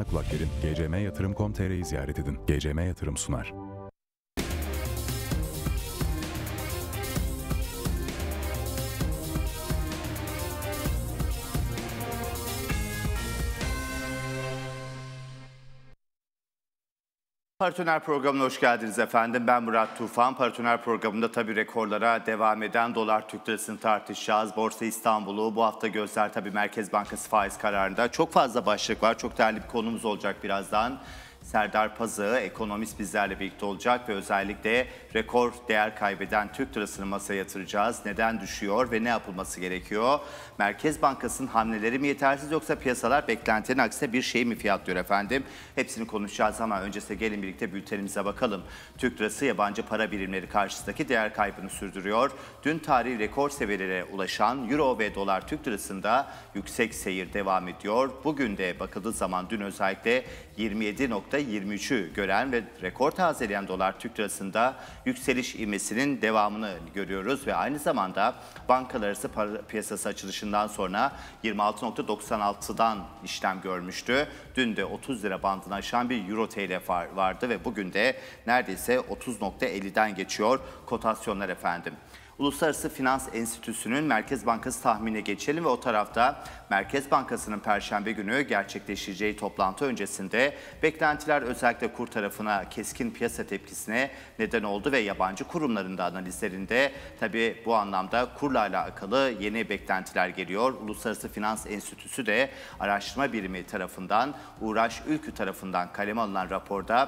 fiyatlarına kulak verin. gcmyatırım.com.tr'yi ziyaret edin. GCM Yatırım sunar. Paratoner programına hoş geldiniz efendim. Ben Murat Tufan. Paratoner programında tabii rekorlara devam eden dolar Türk lirasını tartışacağız. Borsa İstanbul'u bu hafta gözler tabii Merkez Bankası faiz kararında. Çok fazla başlık var. Çok değerli bir konumuz olacak birazdan. Serdar Pazığı, ekonomist bizlerle birlikte olacak ve özellikle rekor değer kaybeden Türk lirasını masaya yatıracağız. Neden düşüyor ve ne yapılması gerekiyor? Merkez Bankası'nın hamleleri mi yetersiz yoksa piyasalar beklentinin aksine bir şey mi fiyatlıyor efendim? Hepsini konuşacağız ama öncesinde gelin birlikte bültenimize bakalım. Türk lirası yabancı para birimleri karşısındaki değer kaybını sürdürüyor. Dün tarihi rekor seviyelere ulaşan Euro ve dolar Türk lirasında yüksek seyir devam ediyor. Bugün de bakıldığı zaman dün özellikle 27.23'ü gören ve rekor tazeleyen dolar Türk lirasında yükseliş ivmesinin devamını görüyoruz ve aynı zamanda bankalar arası para piyasası açılışından sonra 26.96'dan işlem görmüştü. Dün de 30 lira bandını aşan bir Euro TL vardı ve bugün de neredeyse 30.50'den geçiyor kotasyonlar efendim. Uluslararası Finans Enstitüsü'nün Merkez Bankası tahminine geçelim ve o tarafta Merkez Bankası'nın Perşembe günü gerçekleşeceği toplantı öncesinde beklentiler özellikle kur tarafına keskin piyasa tepkisine neden oldu ve yabancı kurumların da analizlerinde tabii bu anlamda kurla alakalı yeni beklentiler geliyor. Uluslararası Finans Enstitüsü de araştırma birimi tarafından Uğraş Ülkü tarafından kaleme alınan raporda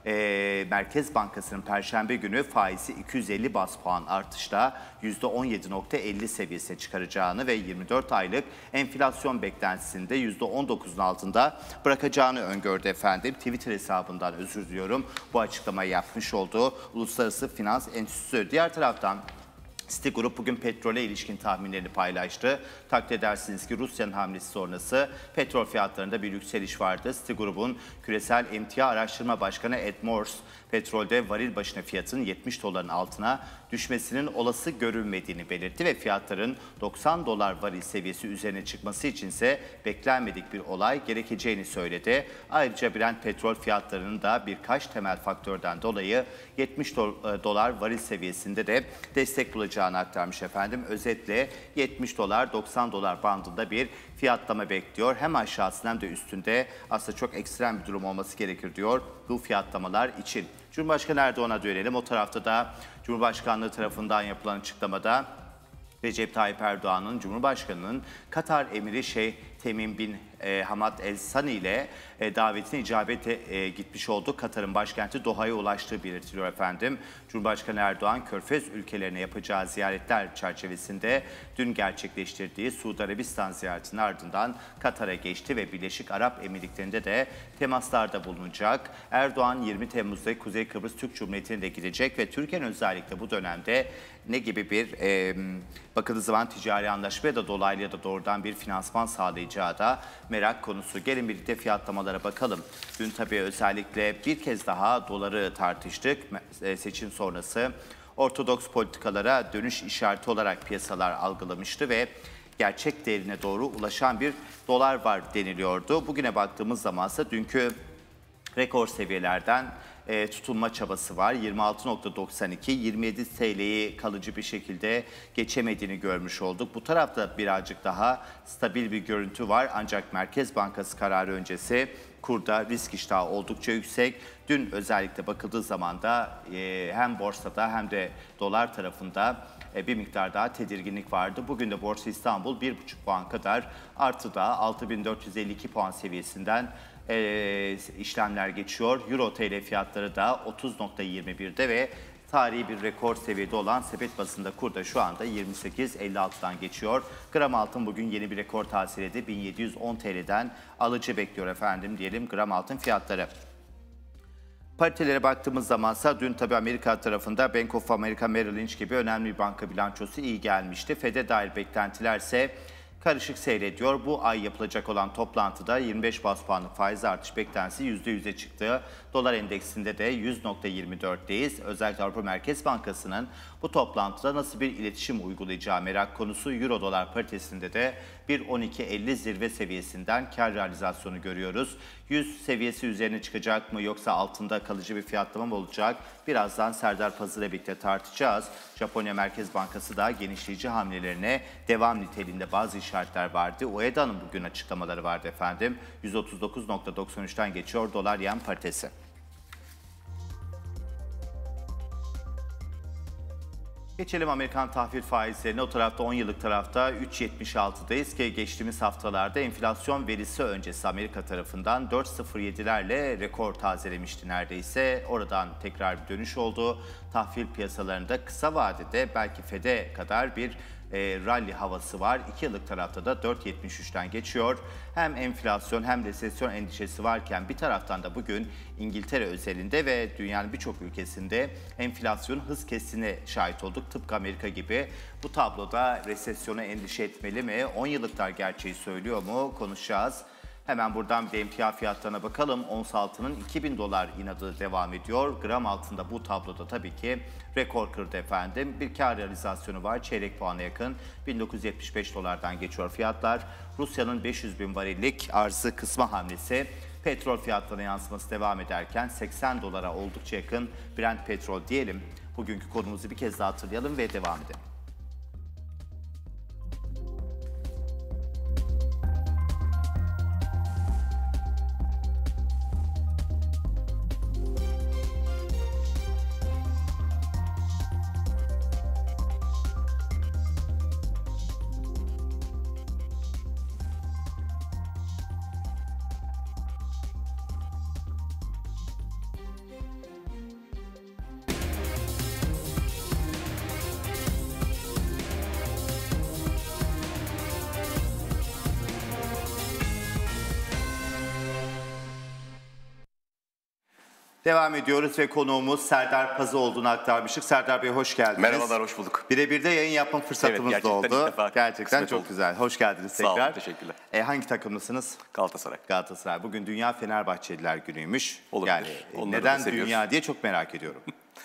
Merkez Bankası'nın Perşembe günü faizi 250 baz puan artışla %17.50 seviyesine çıkaracağını ve 24 aylık enflasyon beklentisinde %19'un altında bırakacağını öngördü efendim. Twitter hesabından özür diliyorum bu açıklamayı yapmış olduğu Uluslararası Finans Enstitüsü. Diğer taraftan Citigroup bugün petrole ilişkin tahminlerini paylaştı. Takdir edersiniz ki Rusya'nın hamlesi sonrası petrol fiyatlarında bir yükseliş vardı. Citigroup'un küresel emtia araştırma başkanı Ed Morse, petrolde varil başına fiyatın 70 doların altına düşmesinin olası görülmediğini belirtti ve fiyatların 90 dolar varil seviyesi üzerine çıkması içinse beklenmedik bir olay gerekeceğini söyledi. Ayrıca Brent petrol fiyatlarının da birkaç temel faktörden dolayı 70 dolar varil seviyesinde de destek bulacağını aktarmış efendim. Özetle 70 dolar 90 dolar bandında bir fiyatlama bekliyor. Hem aşağısında hem de üstünde aslında çok ekstrem bir durum olması gerekir diyor bu fiyatlamalar için. Cumhurbaşkanı Erdoğan'a dönelim. O tarafta da Cumhurbaşkanlığı tarafından yapılan açıklamada Recep Tayyip Erdoğan'ın Cumhurbaşkanı'nın Katar Emiri Şeyh Temim bin Hamad El Sani ile davetine icabete gitmiş oldu. Katar'ın başkenti Doha'ya ulaştığı belirtiliyor efendim. Cumhurbaşkanı Erdoğan, Körfez ülkelerine yapacağı ziyaretler çerçevesinde dün gerçekleştirdiği Suudi Arabistan ziyaretinin ardından Katar'a geçti ve Birleşik Arap Emirlikleri'nde de temaslarda bulunacak. Erdoğan 20 Temmuz'da Kuzey Kıbrıs Türk Cumhuriyeti'ne de gidecek ve Türkiye'nin özellikle bu dönemde ne gibi bir bakıldığı zaman ticari anlaşma ya da dolaylı ya da doğrudan bir finansman sağlayacağı da merak konusu. Gelin birlikte fiyatlamalara bakalım. Dün tabii özellikle bir kez daha doları tartıştık. Seçim sonrası ortodoks politikalara dönüş işareti olarak piyasalar algılamıştı ve gerçek değerine doğru ulaşan bir dolar var deniliyordu. Bugüne baktığımız zamansa dünkü rekor seviyelerden tutunma çabası var. 26.92, 27 TL'yi kalıcı bir şekilde geçemediğini görmüş olduk. Bu tarafta birazcık daha stabil bir görüntü var. Ancak Merkez Bankası kararı öncesi kurda risk iştahı oldukça yüksek. Dün özellikle bakıldığı zaman da hem borsada hem de dolar tarafında bir miktar daha tedirginlik vardı. Bugün de Borsa İstanbul 1,5 puan kadar artıda 6.452 puan seviyesinden işlemler geçiyor. Euro TL fiyatları da 30.21'de ve tarihi bir rekor seviyede olan sepet bazında kur da şu anda 28.56'dan geçiyor. Gram altın bugün yeni bir rekor tazeledi. 1710 TL'den alıcı bekliyor efendim diyelim gram altın fiyatları. Paritelere baktığımız zamansa dün tabii Amerika tarafında Bank of America Merrill Lynch gibi önemli bir banka bilançosu iyi gelmişti. FED'e dair beklentilerse karışık seyrediyor. Bu ay yapılacak olan toplantıda 25 bas puanlık faiz artış beklentisi %100'e çıktı. Dolar endeksinde de 100.24'teyiz. Özellikle Avrupa Merkez Bankası'nın bu toplantıda nasıl bir iletişim uygulayacağı merak konusu. Euro dolar paritesinde de 1.12.50 zirve seviyesinden kar realizasyonu görüyoruz. 100 seviyesi üzerine çıkacak mı yoksa altında kalıcı bir fiyatlama mı olacak? Birazdan Serdar Pazır'la birlikte tartışacağız. Japonya Merkez Bankası da genişleyici hamlelerine devam niteliğinde bazı işaretler vardı. UEDA'nın bugün açıklamaları vardı efendim. 139.93'ten geçiyor dolar yen paritesi. Geçelim Amerikan tahvil faizlerine. O tarafta 10 yıllık tarafta 3.76'dayız ki geçtiğimiz haftalarda enflasyon verisi öncesi Amerika tarafından 4.07'lerle rekor tazelemişti neredeyse. Oradan tekrar bir dönüş oldu. Tahvil piyasalarında kısa vadede belki Fed'e kadar bir rally havası var. 2 yıllık tarafta da 4.73'ten geçiyor. Hem enflasyon hem resesyon endişesi varken bir taraftan da bugün İngiltere özelinde ve dünyanın birçok ülkesinde enflasyon hız kesine şahit olduk. Tıpkı Amerika gibi. Bu tabloda resesyona endişe etmeli mi? 10 yıllıklar gerçeği söylüyor mu? Konuşacağız. Hemen buradan bir de emtia fiyatlarına bakalım. Ons altının 2000 dolar inadı devam ediyor. Gram altında bu tabloda tabii ki rekor kırdı efendim. Bir kar realizasyonu var. Çeyrek puana yakın 1975 dolardan geçiyor fiyatlar. Rusya'nın 500 bin varillik arzı kısma hamlesi petrol fiyatlarına yansıması devam ederken 80 dolara oldukça yakın Brent petrol diyelim. Bugünkü konumuzu bir kez daha hatırlayalım ve devam edelim. Devam ediyoruz ve konuğumuz Serdar Pazı olduğunu aktarmıştık. Serdar Bey hoş geldiniz. Merhabalar, hoş bulduk. Birebir de yayın yapma fırsatımız Evet, da gerçekten oldu. ilk defa Gerçekten kısmet çok oldu. güzel. Hoş geldiniz Sağ tekrar. olun, teşekkürler. Hangi takımlısınız? Galatasaray. Galatasaray. Bugün Dünya Fenerbahçeliler Günüymüş. Olabilir. Yani Onları da neden seviyoruz. dünya diye çok merak ediyorum.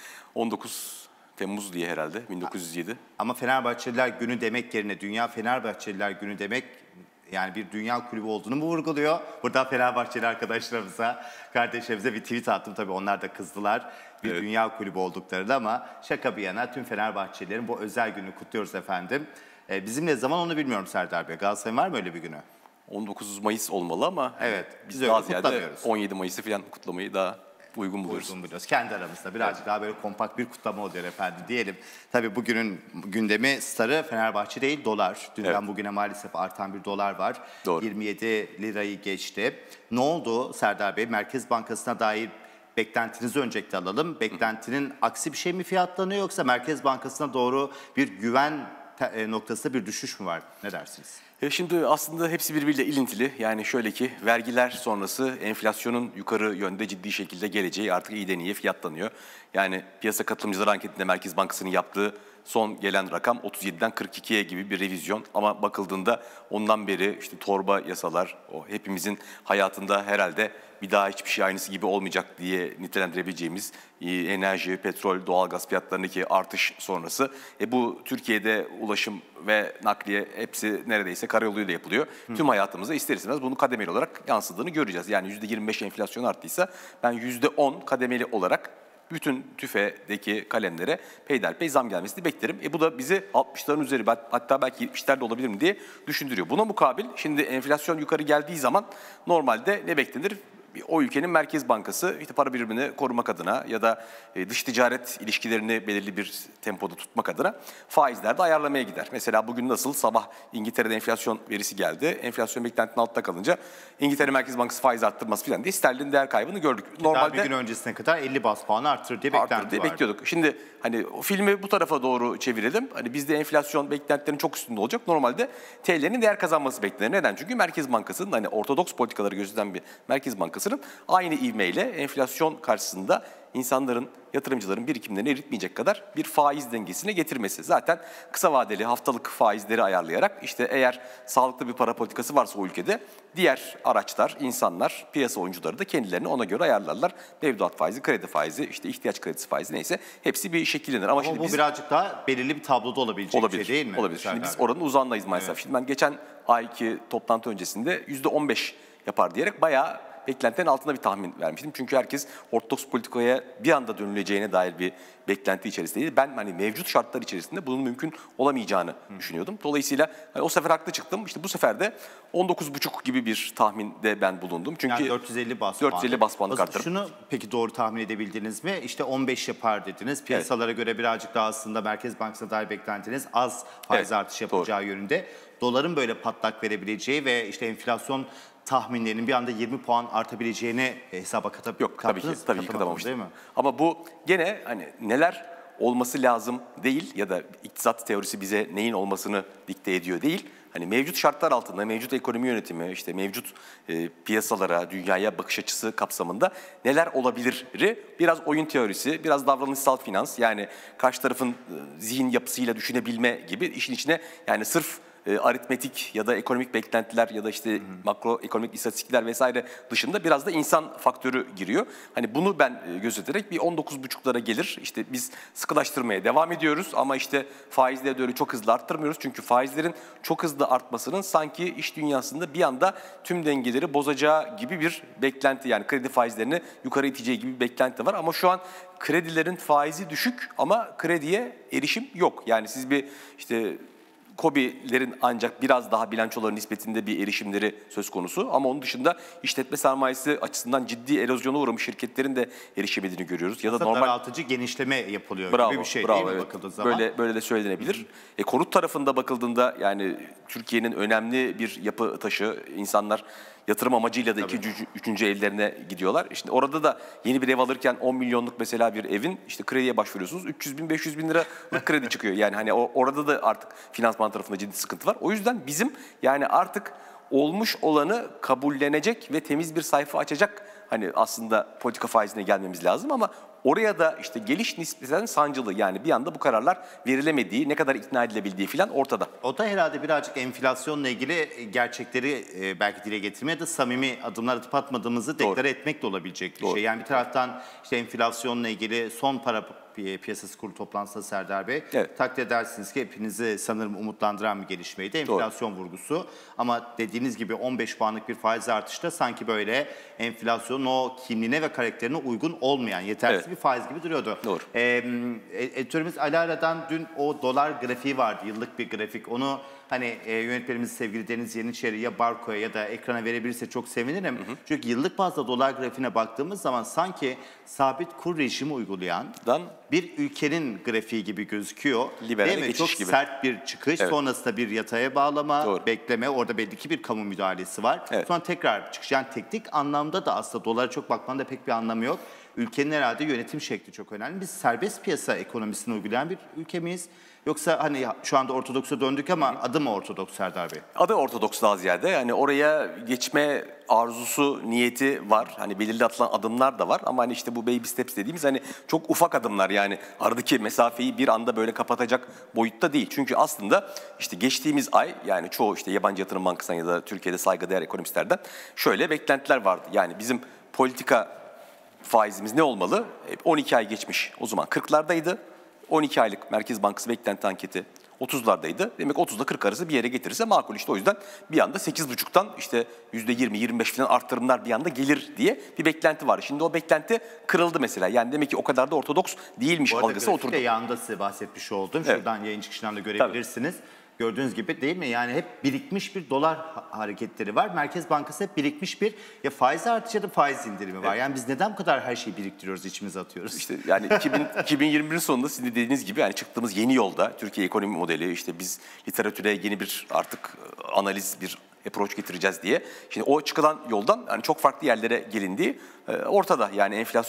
19 Temmuz diye herhalde, 1907. Ama Fenerbahçeliler Günü demek yerine Dünya Fenerbahçeliler Günü demek yani bir dünya kulübü olduğunu mu vurguluyor? Burada Fenerbahçeli arkadaşlarımıza, kardeşlerimize bir tweet attım. Tabii onlar da kızdılar. Bir Evet. dünya kulübü olduklarını ama şaka bir yana tüm Fenerbahçelilerin bu özel günü kutluyoruz efendim. Bizim ne zaman onu bilmiyorum Serdar Bey. Galatasaray'ın var mı öyle bir günü? 19 Mayıs olmalı ama Evet, biz biz öyle daha ziyade kutlamıyoruz. 17 Mayıs'ı falan kutlamayı daha uygun buluyoruz. Uygun biliyoruz. Kendi aramızda birazcık daha böyle kompakt bir kutlama oluyor efendim diyelim. Tabii bugünün gündemi starı Fenerbahçe değil dolar. Dünden Evet. bugüne maalesef artan bir dolar var. Doğru. 27 lirayı geçti. Ne oldu Serdar Bey? Merkez Bankası'na dair beklentinizi öncelikle alalım. Beklentinin aksi bir şey mi fiyatlanıyor yoksa Merkez Bankası'na doğru bir güven noktasında bir düşüş mü var? Ne dersiniz? Şimdi aslında hepsi birbiriyle ilintili. Yani şöyle ki vergiler sonrası enflasyonun yukarı yönde ciddi şekilde geleceği artık iyiden iyiye fiyatlanıyor. Yani piyasa katılımcıları anketinde Merkez Bankası'nın yaptığı son gelen rakam 37'den 42'ye gibi bir revizyon. Ama bakıldığında ondan beri işte torba yasalar, o hepimizin hayatında herhalde bir daha hiçbir şey aynısı gibi olmayacak diye nitelendirebileceğimiz enerji, petrol, doğalgaz fiyatlarındaki artış sonrası. Bu Türkiye'de ulaşım ve nakliye hepsi neredeyse karayoluyla yapılıyor. Tüm hayatımıza ister istemez bunu kademeli olarak yansıdığını göreceğiz. Yani %25 enflasyon arttıysa ben %10 kademeli olarak bütün TÜFE'deki kalemlere peyderpey zam gelmesini beklerim. Bu da bizi 60'ların üzeri hatta belki 70'lerde olabilir mi diye düşündürüyor. Buna mukabil şimdi enflasyon yukarı geldiği zaman normalde ne beklenir? O ülkenin Merkez Bankası işte para birimini korumak adına ya da dış ticaret ilişkilerini belirli bir tempoda tutmak adına faizlerde ayarlamaya gider. Mesela bugün nasıl sabah İngiltere'de enflasyon verisi geldi. Enflasyon beklentinin altında kalınca İngiltere Merkez Bankası faiz arttırması falan diye sterlin değer kaybını gördük. Normalde bir gün öncesine kadar 50 bas puanı arttırır diye beklenti vardı. Bekliyorduk. Şimdi hani o filmi bu tarafa doğru çevirelim. Hani bizde enflasyon beklentilerinin çok üstünde olacak. Normalde TL'nin değer kazanması beklenir. Neden? Çünkü Merkez Bankası'nın hani ortodoks politikaları gözeten bir Merkez Bankası Bankası'nın aynı ivmeyle enflasyon karşısında insanların, yatırımcıların birikimlerini eritmeyecek kadar bir faiz dengesine getirmesi. Zaten kısa vadeli haftalık faizleri ayarlayarak işte eğer sağlıklı bir para politikası varsa o ülkede diğer araçlar, insanlar, piyasa oyuncuları da kendilerini ona göre ayarlarlar. Mevduat faizi, kredi faizi, işte ihtiyaç kredisi faizi neyse hepsi bir şekillenir. Ama şimdi bu birazcık daha belirli bir tabloda olabilecek bir şey değil mi? Olabilir. Şimdi biz oranın uzağındayız maalesef. Evet. Şimdi ben geçen ayki toplantı öncesinde %15 yapar diyerek bayağı beklentinin altında bir tahmin vermiştim. Çünkü herkes ortodoks politikaya bir anda dönüleceğine dair bir beklenti içerisindeydi. Ben hani mevcut şartlar içerisinde bunun mümkün olamayacağını düşünüyordum. Dolayısıyla hani o sefer haklı çıktım. İşte bu sefer de 19,5 gibi bir tahminde ben bulundum. Çünkü yani 450 bas puan. 450 bas puanlık arttırım. Şunu peki doğru tahmin edebildiniz mi? İşte 15 yapar dediniz. Piyasalara göre birazcık daha aslında Merkez Bankası'na dair beklentiniz az faiz artışı yapacağı yönünde. Doların böyle patlak verebileceği ve işte enflasyon tahminlerinin bir anda 20 puan artabileceğini hesaba katabilir. Yok tabii ki katamamıştım. Değil mi? Ama bu gene hani neler olması lazım değil ya da iktisat teorisi bize neyin olmasını dikte ediyor değil. Hani mevcut şartlar altında, mevcut ekonomi yönetimi, işte mevcut piyasalara, dünyaya bakış açısı kapsamında neler olabiliri biraz oyun teorisi, biraz davranışsal finans, yani karşı tarafın zihin yapısıyla düşünebilme gibi işin içine yani sırf aritmetik ya da ekonomik beklentiler ya da işte makroekonomik istatistikler vesaire dışında biraz da insan faktörü giriyor. Hani bunu ben gözederek bir 19,5'lara gelir. İşte biz sıkılaştırmaya devam ediyoruz ama işte faizleri de öyle çok hızlı arttırmıyoruz. Çünkü faizlerin çok hızlı artmasının sanki iş dünyasında bir anda tüm dengeleri bozacağı gibi bir beklenti, yani kredi faizlerini yukarı iteceği gibi bir beklenti var. Ama şu an kredilerin faizi düşük ama krediye erişim yok. Yani siz bir işte KOBİ'lerin ancak biraz daha bilançoların nispetinde bir erişimleri söz konusu. Ama onun dışında işletme sermayesi açısından ciddi erozyona uğramış şirketlerin de erişemediğini görüyoruz. Ya da normal daraltıcı genişleme yapılıyor gibi bir şey değil mi bakıldığı zaman? Böyle de söylenebilir. Konut tarafında bakıldığında yani Türkiye'nin önemli bir yapı taşı, insanlar yatırım amacıyla da üçüncü evlerine gidiyorlar. İşte orada da yeni bir ev alırken 10 milyonluk mesela bir evin işte krediye başvuruyorsunuz. 300 bin, 500 bin lira kredi çıkıyor. Yani hani orada da artık finansman tarafında ciddi sıkıntı var. O yüzden bizim yani artık olmuş olanı kabullenecek ve temiz bir sayfa açacak hani aslında politika faizine gelmemiz lazım ama oraya da işte geliş nispeten sancılı, yani bir anda bu kararlar verilemediği, ne kadar ikna edilebildiği falan ortada. O da herhalde birazcık enflasyonla ilgili gerçekleri belki dile getirmeye ya da samimi adımlar atıp atmadığımızı deklare etmek de olabilecek bir şey. Yani bir taraftan işte enflasyonla ilgili son para piyasası kurulu toplantısında Serdar Bey takdir edersiniz ki hepinizi sanırım umutlandıran bir gelişmeydi. Enflasyon vurgusu ama dediğiniz gibi 15 puanlık bir faiz artışta sanki böyle enflasyonun o kimliğine ve karakterine uygun olmayan yetersiz bir faiz gibi duruyordu. Doğru. Editörümüz Ali Ara'dan dün o dolar grafiği vardı, yıllık bir grafik. Onu hani yönetmenimiz sevgili Deniz Yeniçeri ya Barko'ya ya da ekrana verebilirse çok sevinirim. Çünkü yıllık bazda dolar grafiğine baktığımız zaman sanki sabit kur rejimi uygulayan bir ülkenin grafiği gibi gözüküyor. Değil mi? Çok sert bir çıkış, sonrasında bir yataya bağlama, bekleme. Orada belli ki bir kamu müdahalesi var. Sonra tekrar çıkış. Yani teknik anlamda da aslında dolara çok bakmanın da pek bir anlamı yok. Ülkenin herhalde yönetim şekli çok önemli. Biz serbest piyasa ekonomisini uygulayan bir ülke miyiz? Yoksa hani şu anda Ortodoks'a döndük ama adı mı Ortodoks Serdar Bey? Adı Ortodoks daha ziyade. Yani oraya geçme arzusu, niyeti var. Hani belirli atılan adımlar da var ama hani işte bu baby steps dediğimiz hani çok ufak adımlar, yani aradaki mesafeyi bir anda böyle kapatacak boyutta değil. Çünkü aslında işte geçtiğimiz ay yani çoğu işte yabancı yatırım bankasından ya da Türkiye'de saygıdeğer ekonomistlerden şöyle beklentiler vardı. Yani bizim politika faizimiz ne olmalı? 12 ay geçmiş. O zaman 40'lardaydı. 12 aylık Merkez Bankası beklenti anketi 30'lardaydı. Demek 30'da 40 arası bir yere getirirse makul. İşte o yüzden bir anda 8,5'tan işte %20-25 falan arttırımlar bir anda gelir diye bir beklenti var. Şimdi o beklenti kırıldı mesela. Yani demek ki o kadar da ortodoks değilmiş algısı oturdu. Bu arada yanında size bahsetmiş oldum. Şuradan yayın çıkışından da görebilirsiniz. Gördüğünüz gibi değil mi? Yani hep birikmiş bir dolar hareketleri var. Merkez Bankası hep birikmiş bir ya faiz artışı ya da faiz indirimi var. Yani biz neden bu kadar her şeyi biriktiriyoruz, içimize atıyoruz? İşte yani 2021'in sonunda sizin dediğiniz gibi yani çıktığımız yeni yolda Türkiye ekonomi modeli, işte biz literatüre yeni bir artık analiz, bir approach getireceğiz diye. Şimdi o çıkılan yoldan yani çok farklı yerlere gelindiği ortada. Yani enflasyon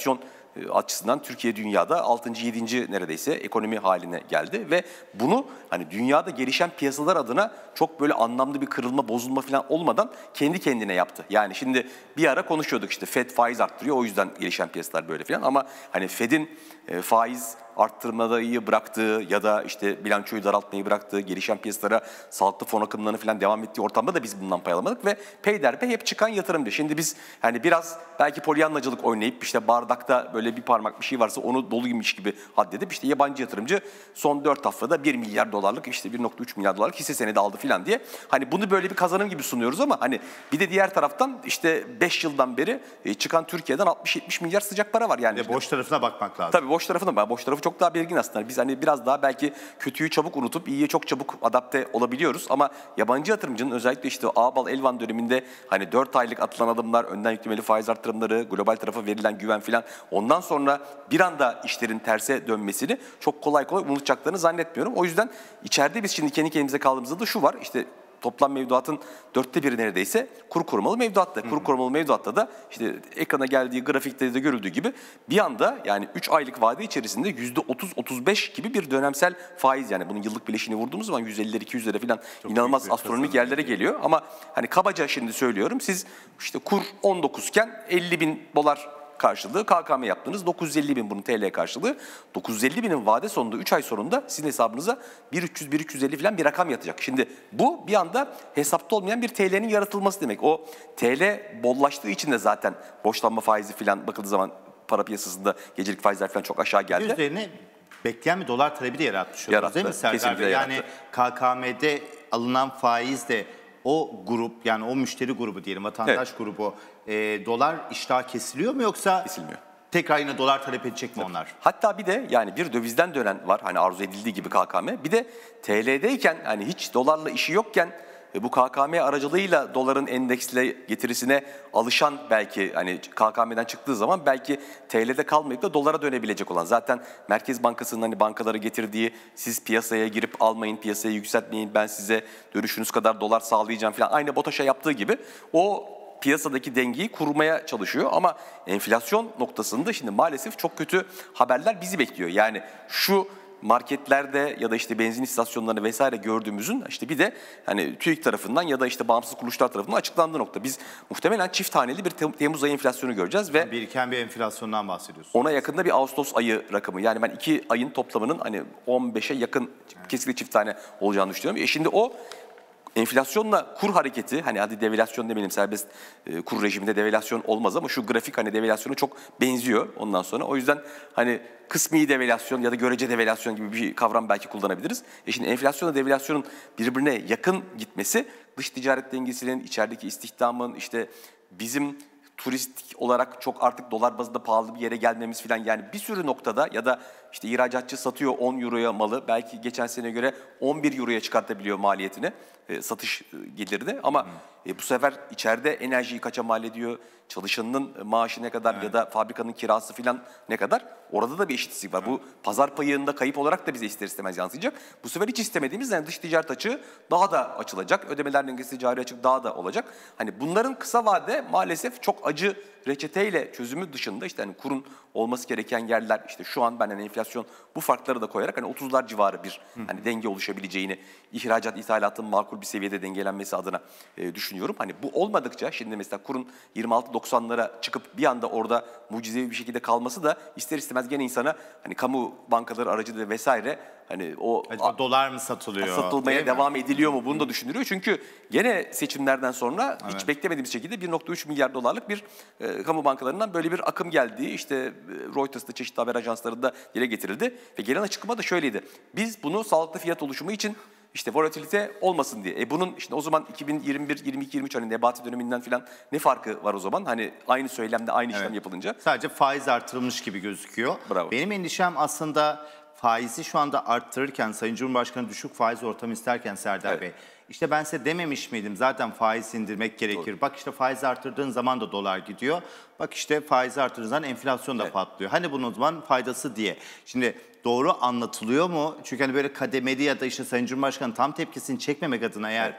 açısından Türkiye dünyada 6. 7. neredeyse ekonomi haline geldi ve bunu hani dünyada gelişen piyasalar adına çok böyle anlamlı bir kırılma, bozulma falan olmadan kendi kendine yaptı. Yani şimdi bir ara konuşuyorduk işte Fed faiz arttırıyor, o yüzden gelişen piyasalar böyle falan, ama hani Fed'in faiz arttırmayı bıraktığı ya da işte bilançoyu daraltmayı bıraktığı, gelişen piyasalara sağlıklı fon akımlarını falan devam ettiği ortamda da biz bundan pay alamadık ve peyderpey hep çıkan yatırımcı. Şimdi biz hani biraz belki polyanlacılık oynayıp işte bardakta böyle bir parmak bir şey varsa onu doluymuş gibi addedip işte yabancı yatırımcı son 4 haftada 1 milyar dolarlık işte 1,3 milyar dolarlık hisse senedi aldı falan diye. Hani bunu böyle bir kazanım gibi sunuyoruz ama hani bir de diğer taraftan işte 5 yıldan beri çıkan Türkiye'den 60-70 milyar sıcak para var yani. Boş tarafına bakmak lazım. Tabii boş tarafına, boş tarafı çok daha belirgin aslında. Biz hani biraz daha belki kötüyü çabuk unutup iyiye çok çabuk adapte olabiliyoruz ama yabancı yatırımcının özellikle işte Ağbal Elvan döneminde hani 4 aylık atılan adımlar, önden yüklemeli faiz arttırımları, global tarafa verilen güven filan, ondan sonra bir anda işlerin terse dönmesini çok kolay unutacaklarını zannetmiyorum. O yüzden içeride biz şimdi kendi kendimize kaldığımızda da şu var, işte toplam mevduatın 1/4 neredeyse kur korumalı mevduatta. Kur korumalı mevduatta da işte ekrana geldiği grafikte de görüldüğü gibi bir anda yani 3 aylık vade içerisinde %30-35 gibi bir dönemsel faiz, yani bunun yıllık bileşini vurduğumuz zaman 150'lere 200'lere falan inanılmaz astronomik yerlere geliyor. Ama hani kabaca şimdi söylüyorum, siz işte kur 19 iken 50 bin dolar karşılığı KKM yaptınız. 950 bin bunun TL karşılığı. 950 binin vade sonunda 3 ay sonunda sizin hesabınıza 1.300-1.350 falan bir rakam yatacak. Şimdi bu bir anda hesapta olmayan bir TL'nin yaratılması demek. O TL bollaştığı için de zaten borçlanma faizi falan bakıldığı zaman para piyasasında gecelik faizler falan çok aşağı geldi. Üzerine bekleyen bir dolar talebi de yaratmış oluyoruz değil mi Serdar Bey? Yani KKM'de alınan faiz de o grup, yani o müşteri grubu diyelim, vatandaş grubu dolar iştah kesiliyor mu yoksa kesilmiyor? Tekrar yine dolar talep edecek mi onlar? Hatta bir de yani bir dövizden dönen var hani arzu edildiği gibi KKM. Bir de TL'deyken hani hiç dolarla işi yokken bu KKM aracılığıyla doların endeksle getirisine alışan, belki hani KKM'den çıktığı zaman belki TL'de kalmayıp da dolara dönebilecek olan, zaten Merkez Bankası'nın hani bankalara getirdiği siz piyasaya girip almayın, piyasayı yükseltmeyin, ben size dönüşünüz kadar dolar sağlayacağım falan, aynı BOTAŞ'a yaptığı gibi o piyasadaki dengeyi kurmaya çalışıyor. Ama enflasyon noktasında şimdi maalesef çok kötü haberler bizi bekliyor. Yani şu marketlerde ya da işte benzin istasyonlarını vesaire gördüğümüzün işte bir de hani TÜİK tarafından ya da işte bağımsız kuruluşlar tarafından açıklandığı nokta. Biz muhtemelen çift taneli bir Temmuz ayı enflasyonu göreceğiz ve biriken bir enflasyondan bahsediyorsunuz. Ona yakında bir Ağustos ayı rakamı. Yani ben 2 ayın toplamının hani 15'e yakın kesinlikle çift tane olacağını düşünüyorum. Şimdi o enflasyonla kur hareketi, hani hadi devalüasyon demeyelim, serbest kur rejiminde devalüasyon olmaz ama şu grafik hani devalüasyona çok benziyor ondan sonra. O yüzden hani kısmi devalüasyon ya da görece devalüasyon gibi bir kavram belki kullanabiliriz. Şimdi enflasyonla devalüasyonun birbirine yakın gitmesi, dış ticaret dengesinin, içerideki istihdamın, işte bizim turistik olarak çok artık dolar bazında pahalı bir yere gelmemiz falan, yani bir sürü noktada ya da işte ihracatçı satıyor 10 euroya malı, belki geçen seneye göre 11 euroya çıkartabiliyor maliyetini, satış gelirini, ama bu sefer içeride enerjiyi kaça mal ediyor, çalışanının maaşı ne kadar ya da fabrikanın kirası falan ne kadar, orada da bir eşitsizlik var. Bu pazar payında kayıp olarak da bize ister istemez yansıyacak. Bu sefer hiç istemediğimiz yani dış ticaret açığı daha da açılacak, ödemeler dengesi, cari açık daha da olacak. Hani bunların kısa vade maalesef çok acı reçeteyle çözümü dışında, işte hani kurun olması gereken yerler, işte şu an ben hani enflasyon bu farkları da koyarak hani 30'lar civarı bir hani denge oluşabileceğini, ihracat ithalatın makul bir seviyede dengelenmesi adına düşünüyorum. Hani bu olmadıkça şimdi mesela kurun 26.90'lara çıkıp bir anda orada mucizevi bir şekilde kalması da ister istemez gene insana hani kamu bankaları aracılığıyla vesaire hani o acaba dolar mı satılıyor? Satılmaya devam ediliyor mu? Bunu da düşünülüyor. Çünkü gene seçimlerden sonra hiç beklemediğimiz şekilde 1,3 milyar dolarlık bir kamu bankalarından böyle bir akım geldiği işte Reuters'ta, çeşitli haber ajanslarında dile getirildi. Ve gelen açıklama da şöyleydi: biz bunu sağlıklı fiyat oluşumu için işte volatilite olmasın diye. Bunun işte o zaman 2021, 22, 23 hani Nebati döneminden falan ne farkı var o zaman? Hani aynı söylemde aynı işlem yapılınca. Sadece faiz artırılmış gibi gözüküyor. Bravo. Benim endişem aslında faizi şu anda arttırırken, Sayın Cumhurbaşkanı düşük faiz ortamı isterken Serdar Bey, işte ben size dememiş miydim zaten faiz indirmek gerekir. Doğru. Bak işte faiz arttırdığın zaman da dolar gidiyor. Bak işte faiz arttırdığın zaman enflasyon da patlıyor. Hani bunun o zaman faydası diye. Şimdi doğru anlatılıyor mu? Çünkü hani böyle kademeli ya da işte Sayın Cumhurbaşkanı tam tepkisini çekmemek adına eğer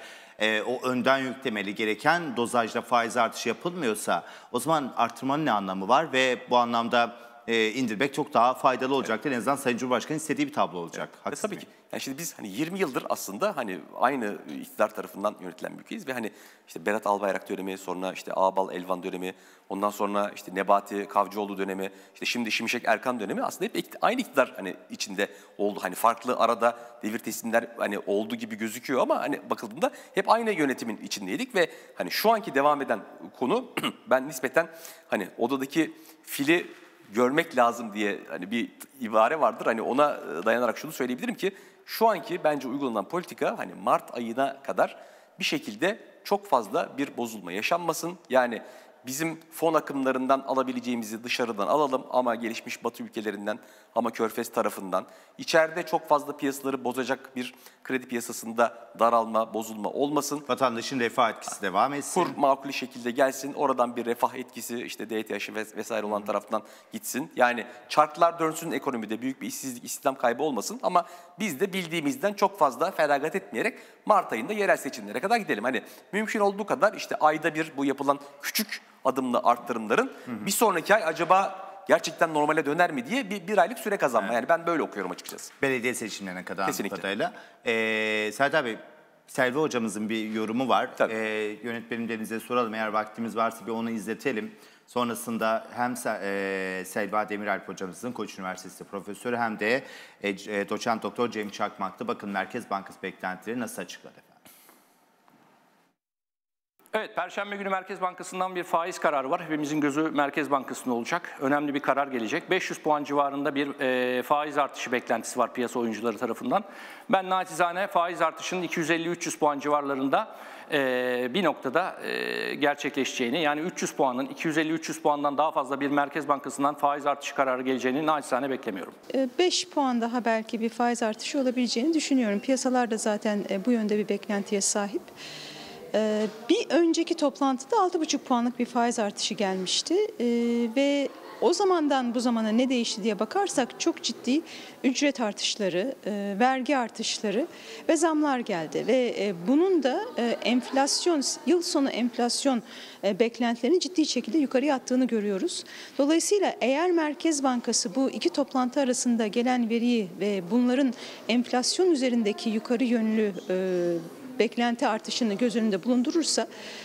o önden yüklemeli gereken dozajda faiz artışı yapılmıyorsa o zaman artırmanın ne anlamı var? Ve bu anlamda indirmek çok daha faydalı olacaktır. En azından Sayın Cumhurbaşkanı istediği bir tablo olacak. Haksız Tabii mıyım? ki. Yani şimdi biz hani 20 yıldır aslında hani aynı iktidar tarafından yönetilen bir ülkeyiz ve hani işte Berat Albayrak dönemi, sonra işte Ağbal Elvan dönemi, ondan sonra işte Nebati Kavcıoğlu dönemi, işte şimdi Şimşek Erkan dönemi aslında hep aynı iktidar hani içinde oldu. Hani farklı arada devir teslimler hani olduğu gibi gözüküyor ama hani bakıldığında hep aynı yönetimin içindeydik ve hani şu anki devam eden konu ben nispeten hani odadaki fili görmek lazım diye hani bir ibare vardır. Hani ona dayanarak şunu söyleyebilirim ki şu anki bence uygulanan politika hani Mart ayına kadar bir şekilde çok fazla bir bozulma yaşanmasın. Yani bizim fon akımlarından alabileceğimizi dışarıdan alalım ama gelişmiş Batı ülkelerinden ama Körfez tarafından içeride çok fazla piyasaları bozacak bir kredi piyasasında daralma, bozulma olmasın. Vatandaşın refah etkisi devam etsin. Kur makul şekilde gelsin, oradan bir refah etkisi işte DTH'ı vesaire olan taraftan gitsin. Yani çarklar dönsün ekonomide, büyük bir işsizlik, istihdam kaybı olmasın ama biz de bildiğimizden çok fazla feragat etmeyerek Mart ayında yerel seçimlere kadar gidelim. Hani mümkün olduğu kadar işte ayda bir bu yapılan küçük adımlı arttırımların bir sonraki ay acaba gerçekten normale döner mi diye bir aylık süre kazanma. Evet. Yani ben böyle okuyorum açıkçası. Belediye seçimlerine kadar Kesinlikle. kadarıyla. Serdar Bey, Selvi hocamızın bir yorumu var. Yönetmenimize soralım, eğer vaktimiz varsa bir onu izletelim. Sonrasında hem Selva Demiralp hocamızın Koç Üniversitesi profesörü hem de doçent doktor Cem Çakmak'ta bakın Merkez Bankası beklentileri nasıl açıkladı efendim? Evet, Perşembe günü Merkez Bankası'ndan bir faiz kararı var. Hepimizin gözü Merkez Bankası'nda olacak. Önemli bir karar gelecek. 500 puan civarında bir faiz artışı beklentisi var piyasa oyuncuları tarafından. Ben naçizane faiz artışının 250-300 puan civarlarında bir noktada gerçekleşeceğini, yani 300 puanın 250-300 puandan daha fazla bir Merkez Bankası'ndan faiz artışı kararı geleceğini naçizane beklemiyorum. 5 puan daha belki bir faiz artışı olabileceğini düşünüyorum. Piyasalar da zaten bu yönde bir beklentiye sahip. Bir önceki toplantıda 6,5 puanlık bir faiz artışı gelmişti ve o zamandan bu zamana ne değişti diye bakarsak çok ciddi ücret artışları, vergi artışları ve zamlar geldi ve bunun da enflasyon, yıl sonu enflasyon beklentilerini ciddi şekilde yukarıya attığını görüyoruz. Dolayısıyla eğer Merkez Bankası bu iki toplantı arasında gelen veriyi ve bunların enflasyon üzerindeki yukarı yönlü beklenti artışını göz önünde bulundurursa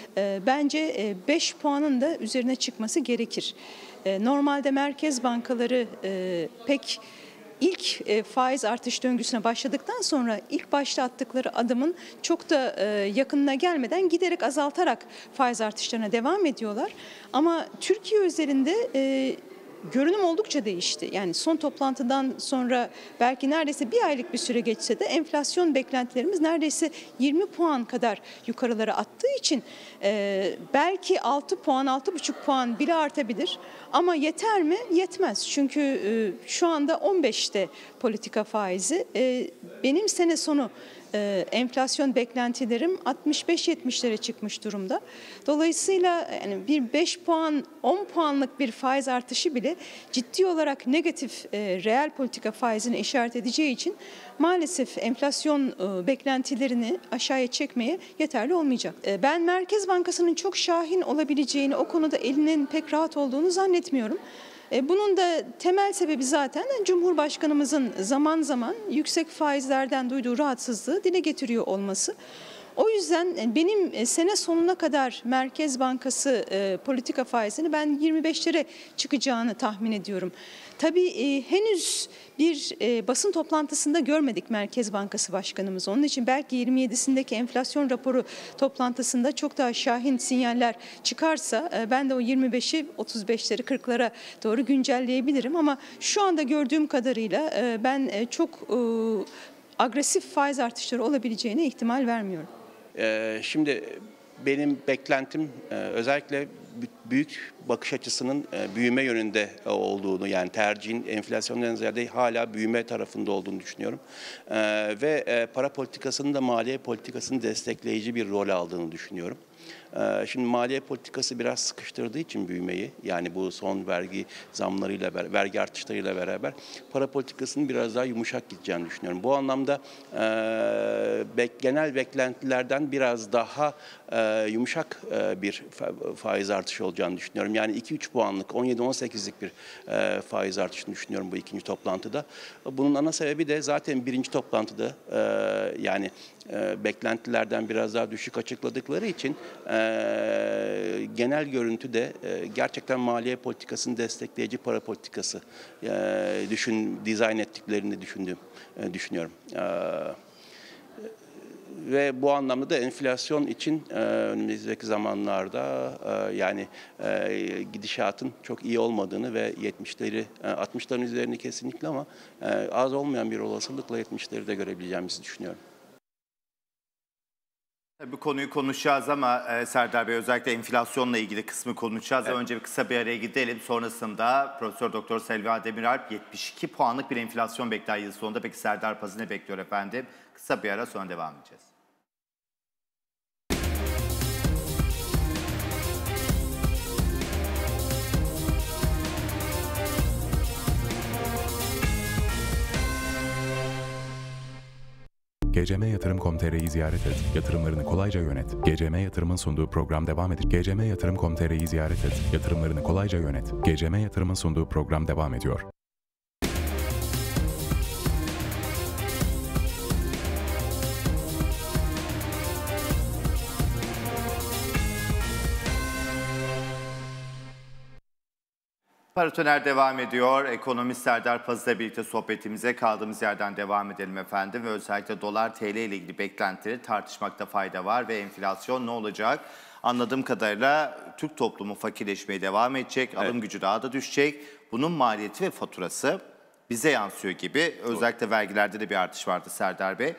bence 5 puanın da üzerine çıkması gerekir. Normalde merkez bankaları pek ilk faiz artış döngüsüne başladıktan sonra ilk başta attıkları adımın çok da yakınına gelmeden giderek azaltarak faiz artışlarına devam ediyorlar. Ama Türkiye üzerinde görünüm oldukça değişti. Yani son toplantıdan sonra belki neredeyse bir aylık bir süre geçse de enflasyon beklentilerimiz neredeyse 20 puan kadar yukarılara attığı için belki 6 puan, 6,5 puan bile artabilir. Ama yeter mi? Yetmez. Çünkü şu anda 15'te politika faizi. Benim sene sonu enflasyon beklentilerim 65-70'lere çıkmış durumda. Dolayısıyla yani bir 5 puan, 10 puanlık bir faiz artışı bile ciddi olarak negatif reel politika faizine işaret edeceği için maalesef enflasyon beklentilerini aşağıya çekmeye yeterli olmayacak. Ben Merkez Bankası'nın çok şahin olabileceğini, o konuda elinin pek rahat olduğunu zannetmiyorum. Bunun da temel sebebi zaten Cumhurbaşkanımızın zaman zaman yüksek faizlerden duyduğu rahatsızlığı dile getiriyor olması. O yüzden benim sene sonuna kadar Merkez Bankası politika faizini ben 25'lere çıkacağını tahmin ediyorum. Tabii henüz bir basın toplantısında görmedik Merkez Bankası Başkanımız. Onun için belki 27'sindeki enflasyon raporu toplantısında çok daha şahin sinyaller çıkarsa ben de o 25'i 35'leri 40'lara doğru güncelleyebilirim. Ama şu anda gördüğüm kadarıyla ben çok agresif faiz artışları olabileceğine ihtimal vermiyorum. Şimdi benim beklentim özellikle büyük bakış açısının büyüme yönünde olduğunu, yani tercihin enflasyondan ziyade hala büyüme tarafında olduğunu düşünüyorum. Ve para politikasının da maliye politikasını destekleyici bir rol aldığını düşünüyorum. Şimdi maliye politikası biraz sıkıştırdığı için büyümeyi, yani bu son vergi zamlarıyla, vergi artışlarıyla beraber para politikasının biraz daha yumuşak gideceğini düşünüyorum. Bu anlamda genel beklentilerden biraz daha yumuşak bir faiz artışı olacağını düşünüyorum. Yani 2-3 puanlık, 17-18'lik bir faiz artışını düşünüyorum bu ikinci toplantıda. Bunun ana sebebi de zaten birinci toplantıda yani beklentilerden biraz daha düşük açıkladıkları için genel görüntü de gerçekten maliye politikasını destekleyici para politikası dizayn ettiklerini düşünüyorum. Ve bu anlamda da enflasyon için önümüzdeki zamanlarda yani gidişatın çok iyi olmadığını ve 60'ların üzerinde kesinlikle ama az olmayan bir olasılıkla 70'leri de görebileceğimizi düşünüyorum. Bu konuyu konuşacağız ama Serdar Bey, özellikle enflasyonla ilgili kısmı konuşacağız. Evet. Önce bir kısa bir araya gidelim. Sonrasında Profesör Doktor Selva Demiralp 72 puanlık bir enflasyon bekler yıl sonunda. Peki Serdar Pazı ne bekliyor efendim? Kısa bir ara, sonra devam edeceğiz. gcmyatırım.com.tr'yi ziyaret et. Yatırımlarını kolayca yönet. GCM Yatırım'ın sunduğu program devam ediyor. gcmyatırım.com.tr'yi ziyaret et. Yatırımlarını kolayca yönet. GCM Yatırım'ın sunduğu program devam ediyor. Paratoner devam ediyor. Ekonomist Serdar Pazı'yla birlikte sohbetimize kaldığımız yerden devam edelim efendim. Ve özellikle dolar TL ile ilgili beklentileri tartışmakta fayda var ve enflasyon ne olacak? Anladığım kadarıyla Türk toplumu fakirleşmeye devam edecek, evet. Alım gücü daha da düşecek. Bunun maliyeti ve faturası bize yansıyor gibi. Özellikle vergilerde de bir artış vardı Serdar Bey.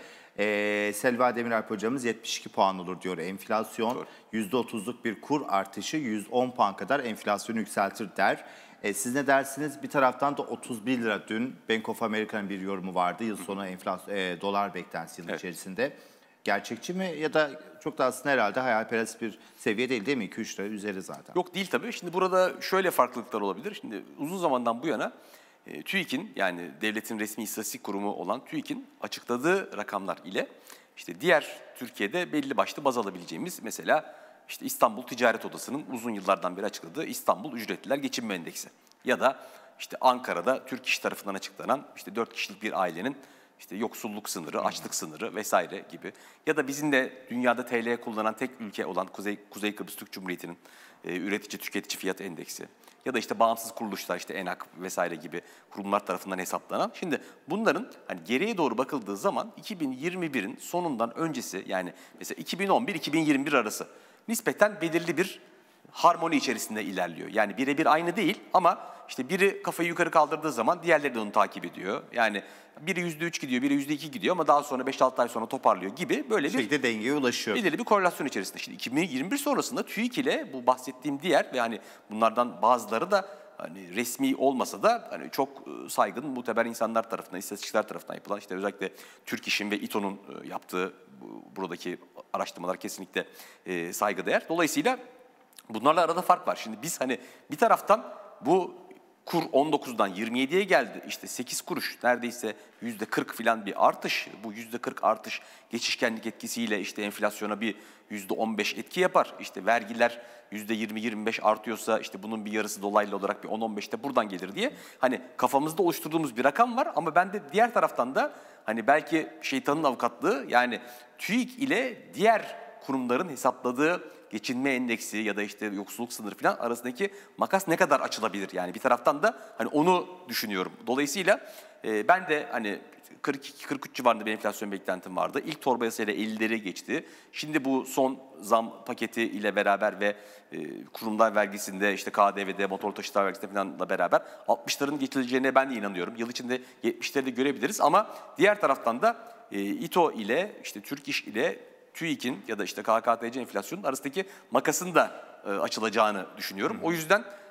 Selva Demiralp hocamız 72 puan olur diyor enflasyon. %30'luk bir kur artışı 110 puan kadar enflasyonu yükseltir der. Siz ne dersiniz? Bir taraftan da 31 lira dün Bank of America'nın bir yorumu vardı. Yıl sonu dolar beklentisi yıl içerisinde. Gerçekçi mi ya da çok da aslında herhalde hayalperest bir seviye değil mi? 2-3 lira üzeri zaten. Yok, değil tabii. Şimdi burada şöyle farklılıklar olabilir. Şimdi uzun zamandan bu yana TÜİK'in, yani devletin resmi istatistik kurumu olan TÜİK'in açıkladığı rakamlar ile işte diğer Türkiye'de belli başlı baz alabileceğimiz, mesela İşte İstanbul Ticaret Odası'nın uzun yıllardan beri açıkladığı İstanbul Ücretliler Geçinme Endeksi ya da işte Ankara'da Türk İş tarafından açıklanan işte 4 kişilik bir ailenin işte yoksulluk sınırı, açlık sınırı vesaire gibi, ya da bizim de dünyada TL kullanan tek ülke olan Kuzey Kıbrıs Türk Cumhuriyeti'nin üretici tüketici fiyat endeksi ya da işte bağımsız kuruluşlar, işte ENAK vesaire gibi kurumlar tarafından hesaplanan. Şimdi bunların hani geriye doğru bakıldığı zaman 2021'in sonundan öncesi, yani mesela 2011-2021 arası nispeten belirli bir harmoni içerisinde ilerliyor. Yani birebir aynı değil ama işte biri kafayı yukarı kaldırdığı zaman diğerleri de onu takip ediyor. Yani biri %3 gidiyor, biri %2 gidiyor ama daha sonra 5-6 ay sonra toparlıyor gibi böyle bir şekilde dengeye ulaşıyor. Belirli bir korelasyon içerisinde. Şimdi 2021 sonrasında TÜİK ile bu bahsettiğim diğer ve hani bunlardan bazıları da hani resmi olmasa da hani çok saygın, muteber insanlar tarafından, istatistikçiler tarafından yapılan, işte özellikle Türk İş'in ve İTO'nun yaptığı buradaki araştırmalar kesinlikle saygıdeğer. Dolayısıyla bunlarla arada fark var. Şimdi biz hani bir taraftan bu kur 19'dan 27'ye geldi. İşte 8 kuruş, neredeyse %40 filan bir artış. Bu %40 artış geçişkenlik etkisiyle işte enflasyona bir %15 etki yapar. İşte vergiler %20-25 artıyorsa işte bunun bir yarısı dolaylı olarak bir 10-15'te buradan gelir diye. Hani kafamızda oluşturduğumuz bir rakam var ama ben de diğer taraftan da hani belki şeytanın avukatlığı, yani TÜİK ile diğer kurumların hesapladığı geçinme endeksi ya da işte yoksulluk sınırı falan arasındaki makas ne kadar açılabilir? Yani bir taraftan da hani onu düşünüyorum. Dolayısıyla ben de hani 42-43 civarında bir enflasyon beklentim vardı. İlk torba yasayla 50'leri geçti. Şimdi bu son zam paketi ile beraber ve kurumlar vergisinde, işte KDV'de, motor taşıtlar vergisinde falanla beraber 60'ların geçileceğine ben de inanıyorum. Yıl içinde 70'leri de görebiliriz ama diğer taraftan da İTO ile, işte Türk İş ile TÜİK'in ya da işte KKTC enflasyonun arasındaki makasın da açılacağını düşünüyorum. O yüzden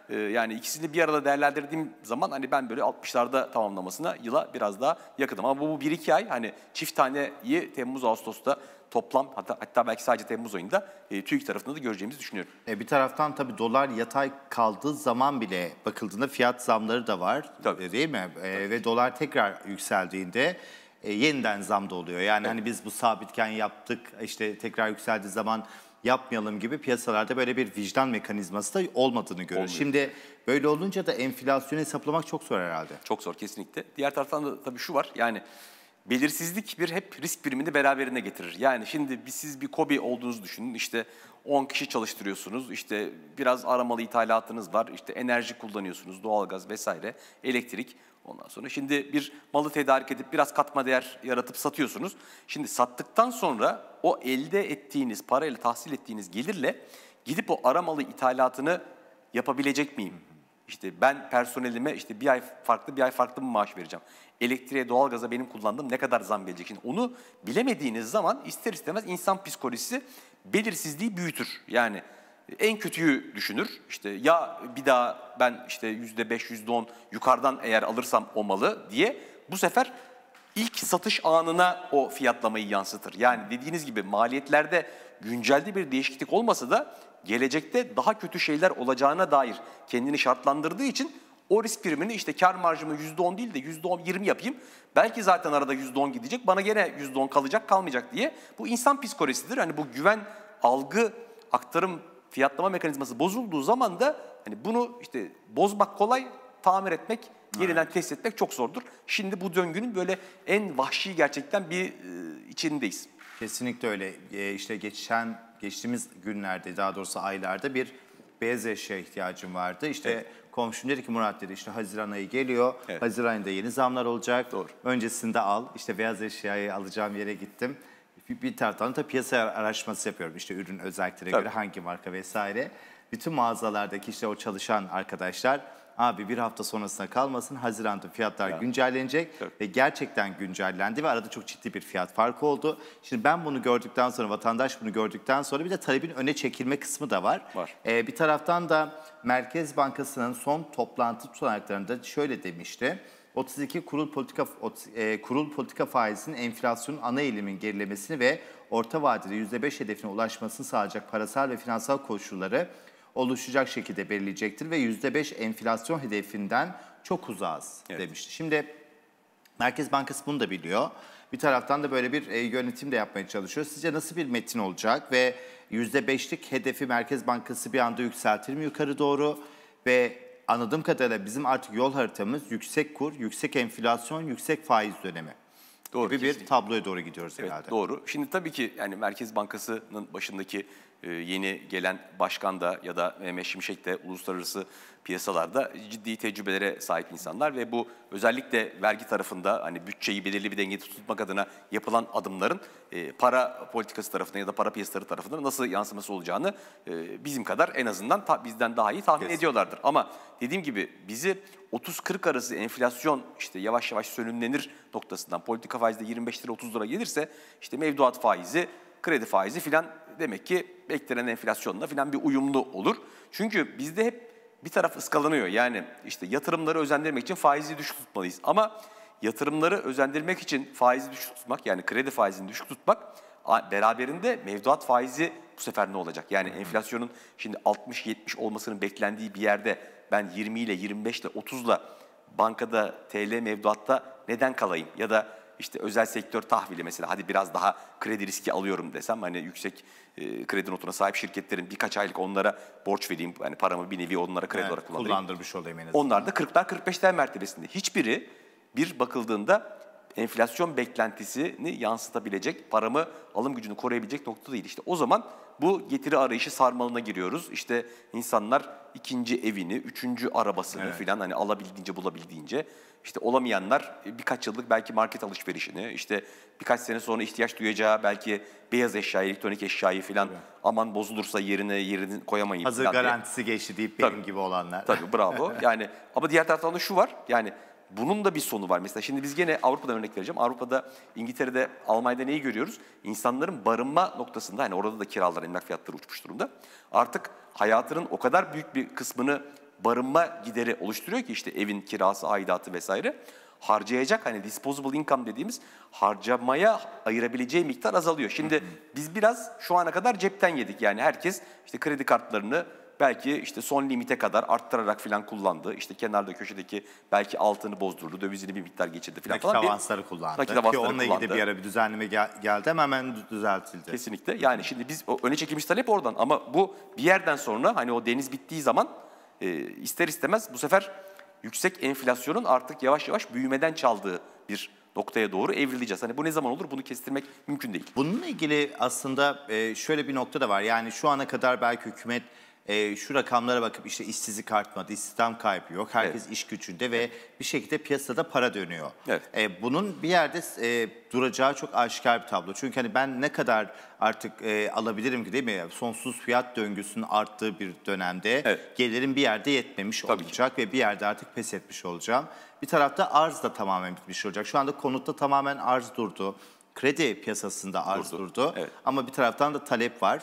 Yani ikisini bir arada değerlendirdiğim zaman hani ben böyle 60'larda tamamlamasına yıla biraz daha yakınım. Ama bu 1-2 ay hani çift taneyi Temmuz-Ağustos'ta toplam hatta belki sadece Temmuz ayında TÜİK tarafında da göreceğimizi düşünüyorum. Bir taraftan tabii dolar yatay kaldığı zaman bile bakıldığında fiyat zamları da var, değil mi? Ve dolar tekrar yükseldiğinde yeniden zam da oluyor. Yani hani biz bu sabitken yaptık, işte tekrar yükseldiği zaman yapmayalım gibi piyasalarda böyle bir vicdan mekanizması da olmadığını görüyoruz. Şimdi böyle olunca da enflasyonu hesaplamak çok zor herhalde. Çok zor kesinlikle. Diğer taraftan da tabii şu var, yani belirsizlik hep risk primini beraberinde getirir. Yani şimdi siz bir KOBİ olduğunuzu düşünün, işte 10 kişi çalıştırıyorsunuz, işte biraz aramalı ithalatınız var, işte enerji kullanıyorsunuz, doğalgaz vesaire, elektrik. Ondan sonra şimdi bir malı tedarik edip biraz katma değer yaratıp satıyorsunuz. Şimdi sattıktan sonra o elde ettiğiniz, parayla tahsil ettiğiniz gelirle gidip o aramalı ithalatını yapabilecek miyim? İşte ben personelime işte bir ay farklı mı maaş vereceğim? Elektriğe, doğalgaza benim kullandığım ne kadar zam gelecek? Şimdi onu bilemediğiniz zaman ister istemez insan psikolojisi belirsizliği büyütür. Yani en kötüyü düşünür. İşte ya bir daha ben işte %5, %10 yukarıdan eğer alırsam o malı diye bu sefer ilk satış anına o fiyatlamayı yansıtır. Yani dediğiniz gibi maliyetlerde güncelde bir değişiklik olmasa da gelecekte daha kötü şeyler olacağına dair kendini şartlandırdığı için o risk primini işte kar marjımı %10 değil de %10-20 yapayım. Belki zaten arada %10 gidecek, bana gene %10 kalacak kalmayacak diye. Bu insan psikolojisidir. Hani bu güven, algı, aktarım, fiyatlama mekanizması bozulduğu zaman da hani bunu işte bozmak kolay, tamir etmek, yeniden test etmek çok zordur. Şimdi bu döngünün böyle en vahşi gerçekten bir içindeyiz. Kesinlikle öyle. İşte geçtiğimiz günlerde, daha doğrusu aylarda bir beyaz eşya ihtiyacım vardı. İşte komşum dedi ki Murat dedi işte Haziran ayı geliyor. Evet. Haziran ayında yeni zamlar olacak. Doğru. Öncesinde al. İşte beyaz eşyayı alacağım yere gittim. Bir taraftan da piyasa araştırması yapıyorum. İşte ürün özelliklerine göre hangi marka vesaire. Bütün mağazalardaki işte o çalışan arkadaşlar abi bir hafta sonrasına kalmasın, Haziran'da fiyatlar güncellenecek ve gerçekten güncellendi ve arada çok ciddi bir fiyat farkı oldu. Şimdi ben bunu gördükten sonra, vatandaş bunu gördükten sonra bir de talebin öne çekilme kısmı da var. Bir taraftan da Merkez Bankası'nın son toplantı tutanaklarında şöyle demişti. 32 kurul politika faizinin enflasyonun ana eğilimin gerilemesini ve orta vadede %5 hedefine ulaşmasını sağlayacak parasal ve finansal koşulları oluşacak şekilde belirleyecektir ve %5 enflasyon hedefinden çok uzağız demişti. Şimdi Merkez Bankası bunu da biliyor. Bir taraftan da böyle bir yönetim de yapmaya çalışıyor. Sizce nasıl bir metin olacak ve %5'lik hedefi Merkez Bankası bir anda yükseltir mi yukarı doğru? Ve anladığım kadarıyla bizim artık yol haritamız yüksek kur, yüksek enflasyon, yüksek faiz dönemi. Doğru, gibi bir tabloya doğru gidiyoruz herhalde. Evet, doğru. Şimdi tabii ki yani Merkez Bankası'nın başındaki yeni gelen başkan da ya da Mehmet Şimşek de uluslararası piyasalarda ciddi tecrübelere sahip insanlar ve bu özellikle vergi tarafında hani bütçeyi belirli bir dengede tutmak adına yapılan adımların para politikası tarafından ya da para piyasaları tarafından nasıl yansıması olacağını bizim kadar en azından bizden daha iyi tahmin ediyorlardır. Ama dediğim gibi bizi 30-40 arası enflasyon işte yavaş yavaş sönümlenir noktasından politika faizi de 25 lira 30 lira gelirse işte mevduat faizi, kredi faizi filan demek ki beklenen enflasyonla filan bir uyumlu olur. Çünkü bizde hep bir taraf ıskalanıyor. Yani işte yatırımları özendirmek için faizi düşük tutmalıyız. Ama yatırımları özendirmek için faizi düşük tutmak yani kredi faizini düşük tutmak beraberinde mevduat faizi bu sefer ne olacak? Yani enflasyonun şimdi 60-70 olmasının beklendiği bir yerde ben 20 ile 25 ile 30 ile bankada TL mevduatta neden kalayım? Ya da işte özel sektör tahvili mesela hadi biraz daha kredi riski alıyorum desem hani yüksek kredi notuna sahip şirketlerin birkaç aylık onlara borç vereyim. Yani paramı bir nevi onlara kredi olarak kullandırmış olayım en azından. Onlar da 40'lar 45'ler mertebesinde. Hiçbiri bir bakıldığında enflasyon beklentisini yansıtabilecek, paramı alım gücünü koruyabilecek nokta değil. İşte o zaman bu getiri arayışı sarmalına giriyoruz. İşte insanlar ikinci evini, üçüncü arabasını filan hani alabildiğince bulabildiğince işte olamayanlar birkaç yıllık belki market alışverişini, işte birkaç sene sonra ihtiyaç duyacağı belki beyaz eşyayı, elektronik eşyayı filan aman bozulursa yerini koyamayayım. Hazır garantisi geçti deyip benim gibi olanlar. Tabii bravo. Yani ama diğer taraftan da şu var. Yani bunun da bir sonu var. Mesela şimdi biz gene Avrupa'dan örnek vereceğim. Avrupa'da, İngiltere'de, Almanya'da neyi görüyoruz? İnsanların barınma noktasında, hani orada da kiralar, emlak fiyatları uçmuş durumda. Artık hayatının o kadar büyük bir kısmını barınma gideri oluşturuyor ki işte evin kirası, aidatı vesaire. Harcayacak hani disposable income dediğimiz harcamaya ayırabileceği miktar azalıyor. Şimdi biz biraz şu ana kadar cepten yedik. Yani herkes işte kredi kartlarını belki işte son limite kadar arttırarak falan kullandı. İşte kenarda köşedeki belki altını bozdurdu, dövizini bir miktar geçirdi falan. Nakit avansları kullandı. Nakit avansları ki onunla ilgili kullandı. bir ara bir düzenleme geldi ama hemen düzeltildi. Kesinlikle. Yani şimdi biz o öne çekilmiş talep oradan ama bu bir yerden sonra hani o deniz bittiği zaman ister istemez bu sefer yüksek enflasyonun artık yavaş yavaş büyümeden çaldığı bir noktaya doğru evrileceğiz. Hani bu ne zaman olur bunu kestirmek mümkün değil. Bununla ilgili aslında şöyle bir nokta da var. Yani şu ana kadar belki hükümet şu rakamlara bakıp işte işsizlik artmadı, istihdam kaybı yok. Herkes iş gücünde ve bir şekilde piyasada para dönüyor. Evet. Bunun bir yerde duracağı çok aşikar bir tablo. Çünkü hani ben ne kadar artık alabilirim ki değil mi? Sonsuz fiyat döngüsünün arttığı bir dönemde gelirin bir yerde yetmemiş olacak ve bir yerde artık pes etmiş olacağım. Bir tarafta arz da tamamen bitmiş olacak. Şu anda konutta tamamen arz durdu. Kredi piyasasında arz durdu. Ama bir taraftan da talep var.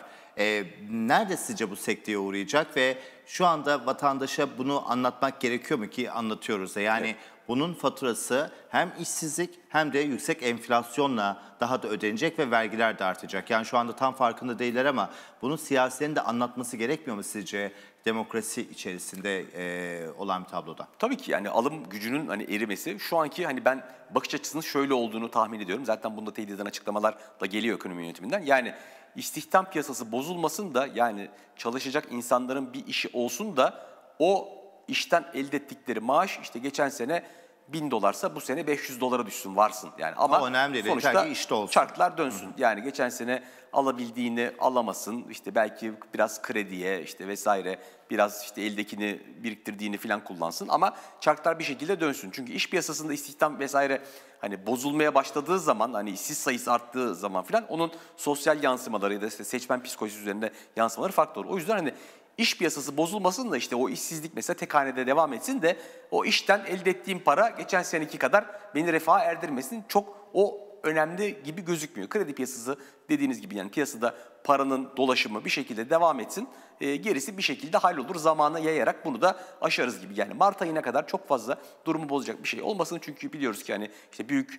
Nerede sizce bu sekteye uğrayacak ve şu anda vatandaşa bunu anlatmak gerekiyor mu ki anlatıyoruz da yani bunun faturası hem işsizlik hem de yüksek enflasyonla daha da ödenecek ve vergiler de artacak. Yani şu anda tam farkında değiller ama bunun siyasilerin de anlatması gerekmiyor mu sizce demokrasi içerisinde olan bir tabloda? Tabii ki yani alım gücünün hani erimesi şu anki hani ben bakış açısının şöyle olduğunu tahmin ediyorum. Zaten bunda teyit eden açıklamalar da geliyor ekonomi yönetiminden. Yani istihdam piyasası bozulmasın da yani çalışacak insanların bir işi olsun da o işten elde ettikleri maaş işte geçen sene $1000'sa bu sene $500 düşsün varsın yani ama o önemli değil. sonuçta işte olsun. çarklar dönsün. Yani geçen sene alabildiğini alamasın işte belki biraz krediye işte vesaire biraz işte eldekini biriktirdiğini falan kullansın ama çarklar bir şekilde dönsün. Çünkü iş piyasasında istihdam vesaire hani bozulmaya başladığı zaman hani işsiz sayısı arttığı zaman falan onun sosyal yansımaları ya da işte seçmen psikolojisi üzerinde yansımaları farklı olur. O yüzden hani İş piyasası bozulmasın da işte o işsizlik mesela tek hanede devam etsin de o işten elde ettiğim para geçen seneki kadar beni refaha erdirmesin. Çok o önemli gibi gözükmüyor. Kredi piyasası dediğiniz gibi yani piyasada paranın dolaşımı bir şekilde devam etsin. Gerisi bir şekilde hallolur. Zamana yayarak bunu da aşarız gibi. Yani Mart ayına kadar çok fazla durumu bozacak bir şey olmasın. Çünkü biliyoruz ki hani işte büyük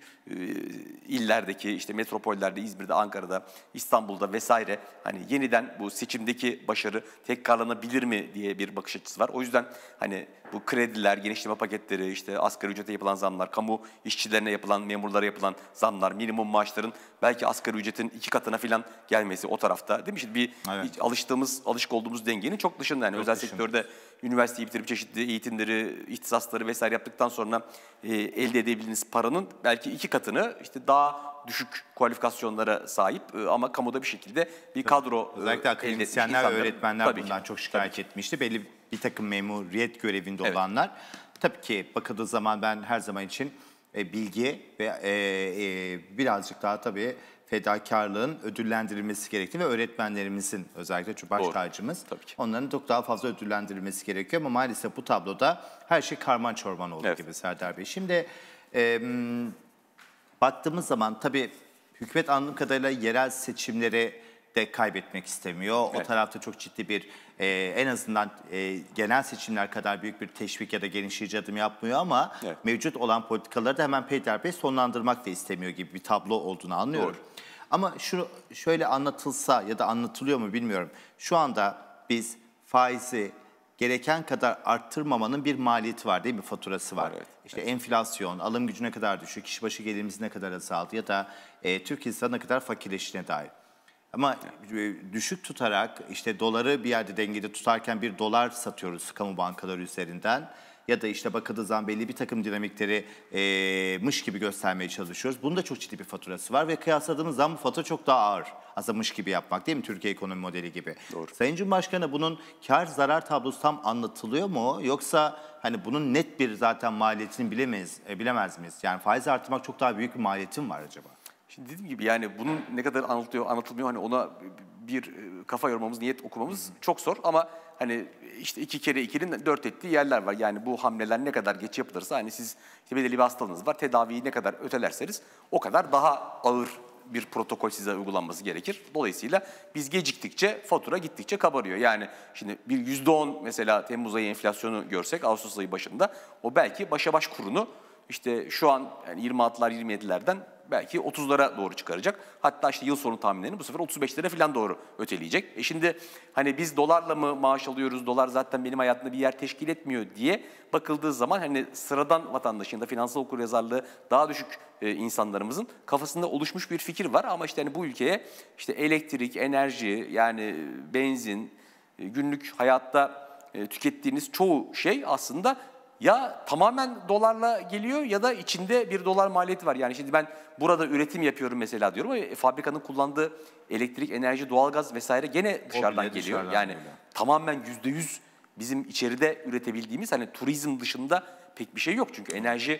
illerdeki işte metropollerde, İzmir'de, Ankara'da, İstanbul'da vesaire hani yeniden bu seçimdeki başarı tekrarlanabilir mi diye bir bakış açısı var. O yüzden hani bu krediler, genişleme paketleri, işte asgari ücrete yapılan zamlar, kamu işçilerine yapılan, memurlara yapılan zamlar, minimum maaşların belki asgari ücretin 2 katına falan gelmesi o tarafta değil mi? Şimdi bir alışık olduğumuz dengenin çok dışında yani özel sektörde üniversiteyi bitirip çeşitli eğitimleri, ihtisasları vesaire yaptıktan sonra elde edebildiğiniz paranın belki 2 katını işte daha düşük kualifikasyonlara sahip ama kamuda bir şekilde bir kadro özellikle akademisyenler ve öğretmenler bundan çok şikayet etmişti. Belli bir takım memuriyet görevinde olanlar. Tabii ki bakıldığı zaman ben her zaman için bilgi ve birazcık daha tabii fedakarlığın ödüllendirilmesi gerektiği ve öğretmenlerimizin özellikle baş tacımız onların çok daha fazla ödüllendirilmesi gerekiyor ama maalesef bu tabloda her şey karman çorman oldu gibi Serdar Bey. Şimdi baktığımız zaman tabii hükümet anladığım kadarıyla yerel seçimleri de kaybetmek istemiyor. O tarafta çok ciddi bir en azından genel seçimler kadar büyük bir teşvik ya da genişleyici adım yapmıyor ama mevcut olan politikaları da hemen peyderpey sonlandırmak da istemiyor gibi bir tablo olduğunu anlıyorum. Ama şöyle anlatılsa ya da anlatılıyor mu bilmiyorum. Şu anda biz faizi gereken kadar arttırmamanın bir maliyeti var değil mi? Faturası var. İşte enflasyon, alım gücü ne kadar düşük, kişi başı gelirimiz ne kadar azaldı ya da Türk insanı ne kadar fakirleştiğine dair. Ama düşük tutarak işte doları bir yerde dengede tutarken bir dolar satıyoruz kamu bankaları üzerinden. Ya da işte bakıldığı zaman belli bir takım dinamikleri mış gibi göstermeye çalışıyoruz. Bunun da çok ciddi bir faturası var ve kıyasladığımız zaman bu fatura çok daha ağır. Aslında mış gibi yapmak değil mi? Türkiye ekonomi modeli gibi. Sayın Cumhurbaşkanı bunun kar zarar tablosu tam anlatılıyor mu? Yoksa hani bunun net bir zaten maliyetini bilemez miyiz? Yani faiz arttırmak çok daha büyük bir maliyeti mi var acaba? Şimdi dediğim gibi yani bunun ne kadar anlatılıyor, anlatılmıyor hani ona bir kafa yormamız, niyet okumamız çok zor ama hani işte 2 kere 2'nin 4 ettiği yerler var. Yani bu hamleler ne kadar geç yapılırsa hani siz işte belirli bir hastalığınız var, tedaviyi ne kadar ötelerseniz o kadar daha ağır bir protokol size uygulanması gerekir. Dolayısıyla biz geciktikçe fatura gittikçe kabarıyor. Yani şimdi bir %10 mesela Temmuz ayı enflasyonu görsek Ağustos ayı başında o belki başa baş kurunu işte şu an yani 26'lar 27'lerden belki 30'lara doğru çıkaracak. Hatta işte yıl sonu tahminlerini bu sefer 35'lere falan doğru öteleyecek. Şimdi hani biz dolarla mı maaş alıyoruz, dolar zaten benim hayatımda bir yer teşkil etmiyor diye bakıldığı zaman hani sıradan vatandaşın da finansal okuryazarlığı daha düşük insanlarımızın kafasında oluşmuş bir fikir var. Ama işte hani bu ülkeye işte elektrik, enerji yani benzin, günlük hayatta tükettiğiniz çoğu şey aslında ya tamamen dolarla geliyor ya da içinde bir dolar maliyeti var. Yani şimdi ben burada üretim yapıyorum mesela diyorum ama fabrikanın kullandığı elektrik, enerji, doğalgaz vesaire gene dışarıdan geliyor. Yani tamamen %100 bizim içeride üretebildiğimiz hani turizm dışında pek bir şey yok. Çünkü enerji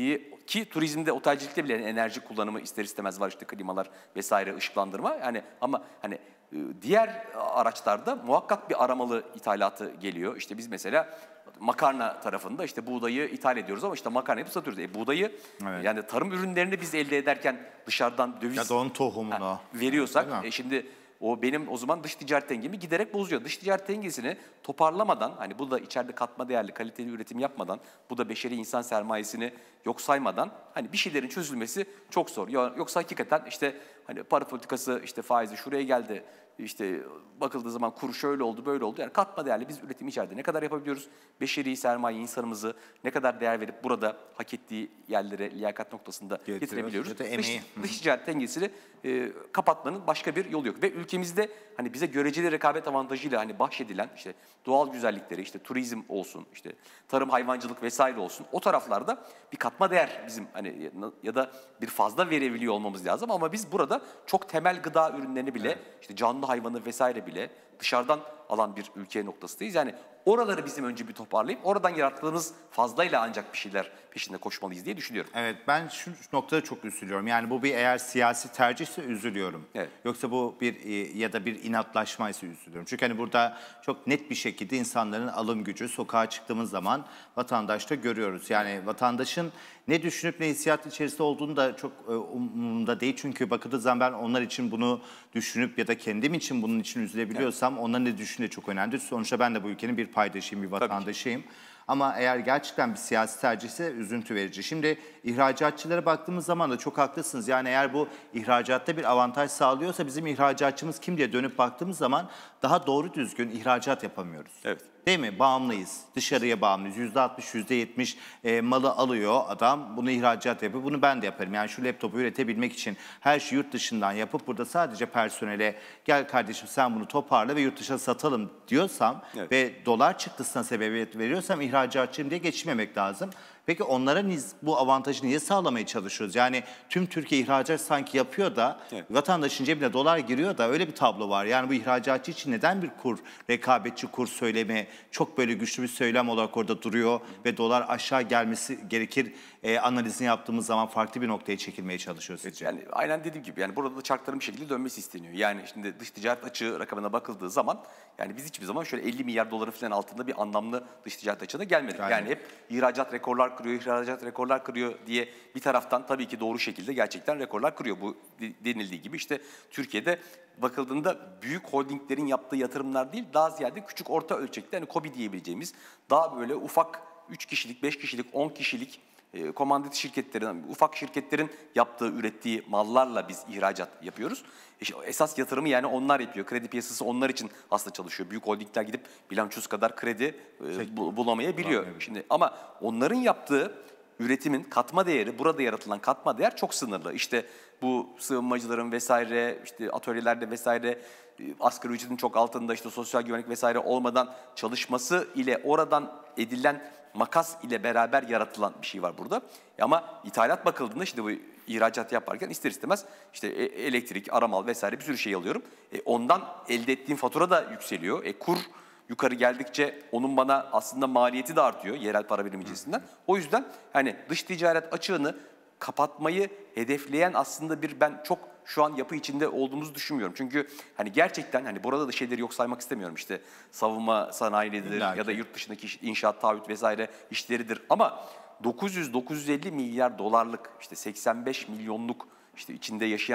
ki turizmde, otelcilikte bile enerji kullanımı ister istemez var işte klimalar vesaire, ışıklandırma. Yani ama hani diğer araçlarda muhakkak bir aramalı ithalatı geliyor. İşte biz mesela makarna tarafında işte buğdayı ithal ediyoruz ama işte makarnayı satıyoruz. Buğdayı yani tarım ürünlerini biz elde ederken dışarıdan döviz ya da onun tohumunu veriyorsak şimdi o benim o zaman dış ticaret dengemi giderek bozuyor. Dış ticaret dengesini toparlamadan hani bu da içeride katma değerli kaliteli üretim yapmadan bu da beşeri insan sermayesini yok saymadan hani bir şeylerin çözülmesi çok zor. Yoksa hakikaten işte hani para politikası işte faizi şuraya geldi. İşte bakıldığı zaman kur şöyle oldu, böyle oldu. Yani katma değerli biz üretim içeride ne kadar yapabiliyoruz? Beşeri sermaye insanımızı ne kadar değer verip burada hak ettiği yerlere liyakat noktasında getirebiliyoruz? Dış ticaret dengesini kapatmanın başka bir yolu yok. Ve ülkemizde hani bize göreceli rekabet avantajıyla hani bahşedilen işte doğal güzellikleri, işte turizm olsun, işte tarım, hayvancılık vesaire olsun. O taraflarda bir katma değer bizim hani ya da bir fazla verebiliyor olmamız lazım. Ama biz burada çok temel gıda ürünlerini bile işte canlı hayvanı vesaire bile dışarıdan alan bir ülke noktasındayız. Yani oraları bizim önce bir toparlayıp oradan yarattığımız fazlayla ancak bir şeyler peşinde koşmalıyız diye düşünüyorum. Evet, ben şu noktada çok üzülüyorum. Yani bu bir eğer siyasi tercihse üzülüyorum. Evet. Yoksa bu bir ya da bir inatlaşmaysa üzülüyorum. Çünkü hani burada çok net bir şekilde insanların alım gücü, sokağa çıktığımız zaman vatandaşta görüyoruz. Yani vatandaşın ne düşünüp ne hissiyat içerisinde olduğunu da çok umurumda değil. Çünkü bakıldığı zaman ben onlar için bunu düşünüp ya da kendim için bunun için üzülebiliyorsam onların ne düşündüğü çok önemli. Sonuçta ben de bu ülkenin bir paydaşıyım, bir vatandaşıyım. Ama eğer gerçekten bir siyasi tercihse üzüntü verici. Şimdi ihracatçılara baktığımız zaman da çok haklısınız. Yani eğer bu ihracatta bir avantaj sağlıyorsa bizim ihracatçımız kim diye dönüp baktığımız zaman daha doğru düzgün ihracat yapamıyoruz. Evet. Değil mi? Bağımlıyız. Dışarıya bağımlıyız. %60, %70 malı alıyor adam. Bunu ihracat yapıyor. Bunu ben de yaparım. Yani şu laptopu üretebilmek için her şeyi yurt dışından yapıp burada sadece personele gel kardeşim sen bunu toparla ve yurt dışına satalım diyorsam ve dolar çıktısına sebebiyet veriyorsam ihracatçıyım diye geçmemek lazım. Peki onlara bu avantajı niye sağlamaya çalışıyoruz? Yani tüm Türkiye ihracat sanki yapıyor da vatandaşın cebine dolar giriyor da öyle bir tablo var. Yani bu ihracatçı için neden bir kur, rekabetçi kur söylemi çok böyle güçlü bir söylem olarak orada duruyor ve dolar aşağı gelmesi gerekir analizini yaptığımız zaman farklı bir noktaya çekilmeye çalışıyoruz sizce? Yani aynen dediğim gibi yani burada da çarkların bir şekilde dönmesi isteniyor. Yani şimdi dış ticaret açığı rakamına bakıldığı zaman yani biz hiçbir zaman şöyle 50 milyar doların falan altında bir anlamlı dış ticaret açığına gelmedik. Yani hep ihracat rekorlar kırıyor, ihracat rekorlar kırıyor diye bir taraftan tabii ki doğru şekilde gerçekten rekorlar kırıyor. Bu denildiği gibi işte Türkiye'de bakıldığında büyük holdinglerin yaptığı yatırımlar değil, daha ziyade küçük orta ölçekli hani KOBİ diyebileceğimiz daha böyle ufak 3 kişilik, 5 kişilik, 10 kişilik komandit şirketlerin, ufak şirketlerin yaptığı, ürettiği mallarla biz ihracat yapıyoruz. İşte esas yatırımı yani onlar yapıyor. Kredi piyasası onlar için aslında çalışıyor. Büyük holdingler gidip bilançosu kadar kredi bulamayabiliyor. Şimdi ama onların yaptığı üretimin katma değeri, burada yaratılan katma değer çok sınırlı. İşte bu sığınmacıların vesaire, işte atölyelerde vesaire asgari ücretin çok altında işte sosyal güvenlik vesaire olmadan çalışması ile oradan edilen makas ile beraber yaratılan bir şey var burada. Ama ithalat bakıldığında işte bu ihracat yaparken ister istemez işte elektrik, aramal vesaire bir sürü şey alıyorum. Ondan elde ettiğim fatura da yükseliyor. Kur yukarı geldikçe onun bana aslında maliyeti de artıyor yerel para birimi cinsinden. O yüzden hani dış ticaret açığını kapatmayı hedefleyen aslında ben çok şu an yapı içinde olduğumuzu düşünmüyorum. Çünkü hani gerçekten hani burada da şeyleri yok saymak istemiyorum. İşte savunma sanayidir ya da yurt dışındaki inşaat, taahhüt vesaire işleridir. Ama 900-950 milyar dolarlık işte 85 milyonluk işte içinde yaşayan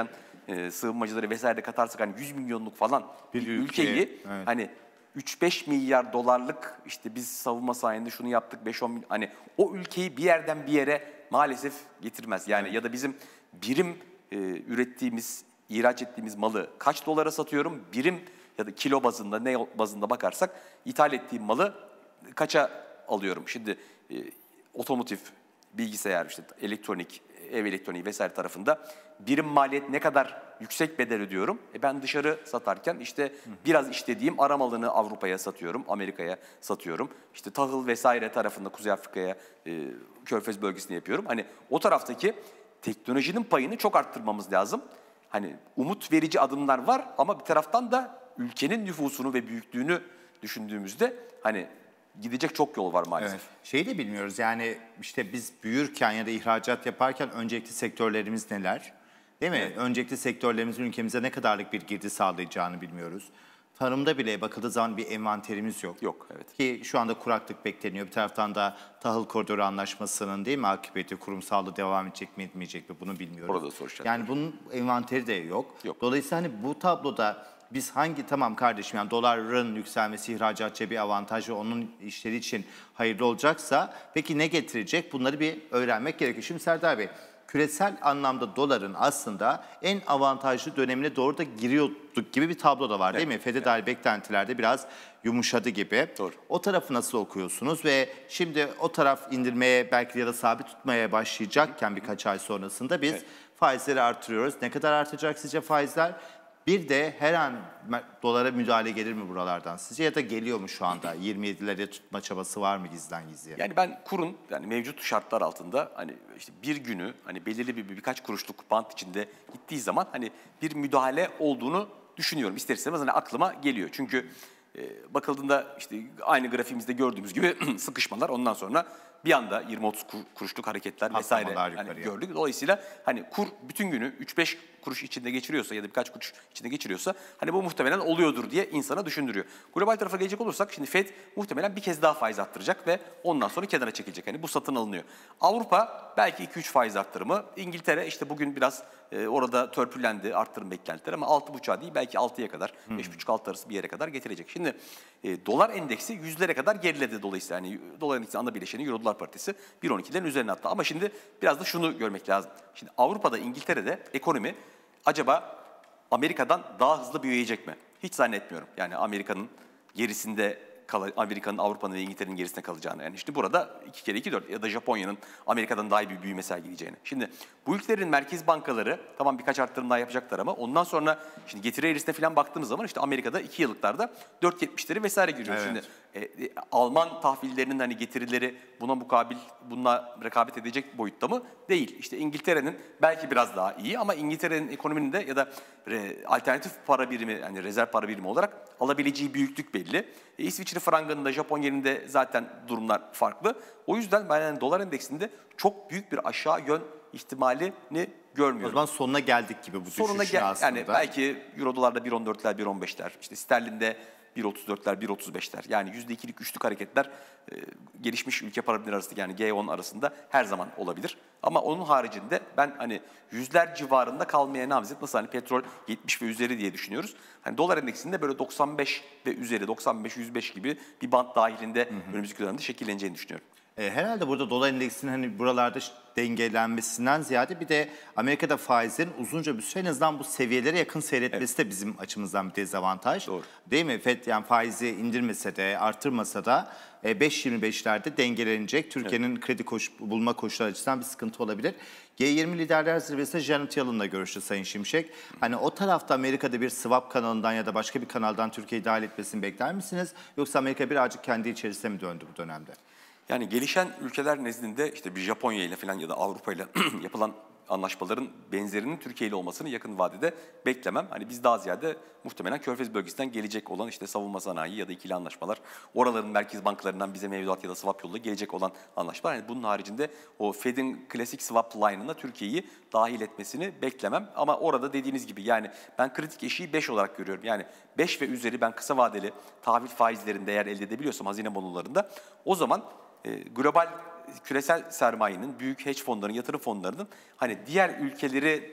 sığınmacıları vesaire de katarsak hani 100 milyonluk falan bir ülkeyi evet. hani 3-5 milyar dolarlık işte biz savunma sayesinde şunu yaptık 5-10 milyon hani o ülkeyi bir yerden bir yere maalesef getirmez. Yani ya da bizim birim ürettiğimiz, ihraç ettiğimiz malı kaç dolara satıyorum? Birim ya da kilo bazında ne bazında bakarsak ithal ettiğim malı kaça alıyorum? Şimdi otomotiv, bilgisayar, işte elektronik, ev elektroniği vesaire tarafında birim maliyet ne kadar yüksek bedel ödüyorum. Ben dışarı satarken işte biraz işlediğim ara malını Avrupa'ya satıyorum, Amerika'ya satıyorum. İşte tahıl vesaire tarafında Kuzey Afrika'ya, Körfez bölgesine yapıyorum. Hani o taraftaki teknolojinin payını çok arttırmamız lazım. Hani umut verici adımlar var ama bir taraftan da ülkenin nüfusunu ve büyüklüğünü düşündüğümüzde hani gidecek çok yol var maalesef. Evet. Şeyi de bilmiyoruz yani işte biz büyürken ya da ihracat yaparken öncelikli sektörlerimiz neler? Değil mi? Evet. Öncelikli sektörlerimizin ülkemize ne kadarlık bir girdi sağlayacağını bilmiyoruz. Tarımda bile bakıldığı zaman bir envanterimiz yok. Yok, evet. Ki şu anda kuraklık bekleniyor. Bir taraftan da tahıl koridoru anlaşmasının değil mi akıbeti kurumsallığı devam edecek mi etmeyecek mi bunu bilmiyoruz. Orada soru işareti. Yani bunun envanteri de yok. Yok. Dolayısıyla hani bu tabloda biz tamam kardeşim yani doların yükselmesi ihracatçıya bir avantaj ve onun işleri için hayırlı olacaksa peki ne getirecek? Bunları bir öğrenmek gerekiyor. Şimdi Serdar Bey, küresel anlamda doların aslında en avantajlı dönemine doğru da giriyorduk gibi bir tablo da var değil mi? FED'e dair beklentilerde biraz yumuşadı gibi. Doğru. O tarafı nasıl okuyorsunuz ve şimdi o taraf indirmeye belki ya da sabit tutmaya başlayacakken birkaç ay sonrasında biz faizleri artırıyoruz. Ne kadar artacak sizce faizler? Bir de her an dolara müdahale gelir mi buralardan sizce ya da geliyor mu şu anda? 27'lere tutma çabası var mı gizden gizliye? Yani ben kurun yani mevcut şartlar altında hani işte bir günü hani belirli birkaç kuruşluk bant içinde gittiği zaman hani bir müdahale olduğunu düşünüyorum. İster istemez hani aklıma geliyor. Çünkü bakıldığında işte aynı grafiğimizde gördüğümüz gibi sıkışmalar ondan sonra bir anda 20-30 kuruşluk hareketler vesaire hani gördük. Dolayısıyla hani kur bütün günü 3-5 kuruş içinde geçiriyorsa ya da birkaç kuruş içinde geçiriyorsa hani bu muhtemelen oluyordur diye insana düşündürüyor. Global tarafa gelecek olursak şimdi FED muhtemelen bir kez daha faiz arttıracak ve ondan sonra kenara çekilecek. Hani bu satın alınıyor. Avrupa belki 2-3 faiz arttırımı. İngiltere işte bugün biraz orada törpülendi arttırım beklentileri ama 6,5'a değil belki 6'ya kadar 5,5-6 arası bir yere kadar getirecek. Şimdi dolar endeksi 100'lere kadar geriledi dolayısıyla. Yani dolar endeksi ana bileşeni Euro dolar paritesi 1.12'lerin üzerine attı. Ama şimdi biraz da şunu görmek lazım. Şimdi Avrupa'da, İngiltere'de ekonomi acaba Amerika'dan daha hızlı büyüyecek mi? Hiç zannetmiyorum. Yani Amerika'nın gerisinde Amerika'nın, Avrupa'nın ve İngiltere'nin gerisinde kalacağını. Yani işte burada 2 kere 2 4 ya da Japonya'nın Amerika'dan daha iyi bir büyüme sergileyeceğini. Şimdi bu ülkelerin merkez bankaları tamam birkaç arttırım daha yapacaklar ama ondan sonra şimdi getiri eğrisine falan baktığımız zaman işte Amerika'da 2 yıllıklarda 4.70'leri vesaire görüyoruz. Evet. Şimdi Alman tahvillerinin hani getirileri buna mukabil bununla rekabet edecek boyutta mı? Değil. İşte İngiltere'nin belki biraz daha iyi ama İngiltere'nin ekonominin de ya da alternatif para birimi yani rezerv para birimi olarak alabileceği büyüklük belli. İsviçre frangının da Japon yerinde zaten durumlar farklı. O yüzden ben yani dolar endeksinde çok büyük bir aşağı yön ihtimalini görmüyorum. O zaman sonuna geldik gibi bu düşüşün aslında. Yani belki Euro dolarda 1.14'ler, 1.15'ler, işte sterlinde 1.34'ler, 1.35'ler. Yani %2'lik, 3'lük hareketler gelişmiş ülke para birimleri arasında yani G10 arasında her zaman olabilir. Ama onun haricinde ben hani yüzler civarında kalmaya namzet nasıl hani petrol 70 ve üzeri diye düşünüyoruz. Hani dolar endeksinde böyle 95 ve üzeri 95-105 gibi bir bant dahilinde önümüzdeki dönemde şekilleneceğini düşünüyorum. Herhalde burada dolar endeksinin hani buralarda dengelenmesinden ziyade bir de Amerika'da faizlerin uzunca bir süre en azından bu seviyelere yakın seyretmesi de bizim açımızdan bir dezavantaj. Doğru. Değil mi? FED yani faizi indirmese de artırmasa da 5.25'lerde dengelenecek. Türkiye'nin kredi bulma koşulları açısından bir sıkıntı olabilir. G20 Liderler Zirvesi'nde Janet Yellen'la görüştü Sayın Şimşek. Hani o tarafta Amerika'da bir swap kanalından ya da başka bir kanaldan Türkiye'yi dahil etmesini bekler misiniz? Yoksa Amerika birazcık kendi içerisine mi döndü bu dönemde? Yani gelişen ülkeler nezdinde işte bir Japonya ile falan ya da Avrupa ile yapılan anlaşmaların benzerinin Türkiye ile olmasını yakın vadede beklemem. Hani biz daha ziyade muhtemelen Körfez bölgesinden gelecek olan işte savunma sanayi ya da ikili anlaşmalar, oraların merkez bankalarından bize mevduat ya da swap yoluyla gelecek olan anlaşmalar. Yani bunun haricinde o Fed'in klasik swap line'ına Türkiye'yi dahil etmesini beklemem. Ama orada dediğiniz gibi yani ben kritik eşiği 5 olarak görüyorum. Yani 5 ve üzeri ben kısa vadeli tahvil faizlerinde eğer elde edebiliyorsam hazine bonolarında o zaman global küresel sermayenin, büyük hedge fonlarının, yatırım fonlarının hani diğer ülkeleri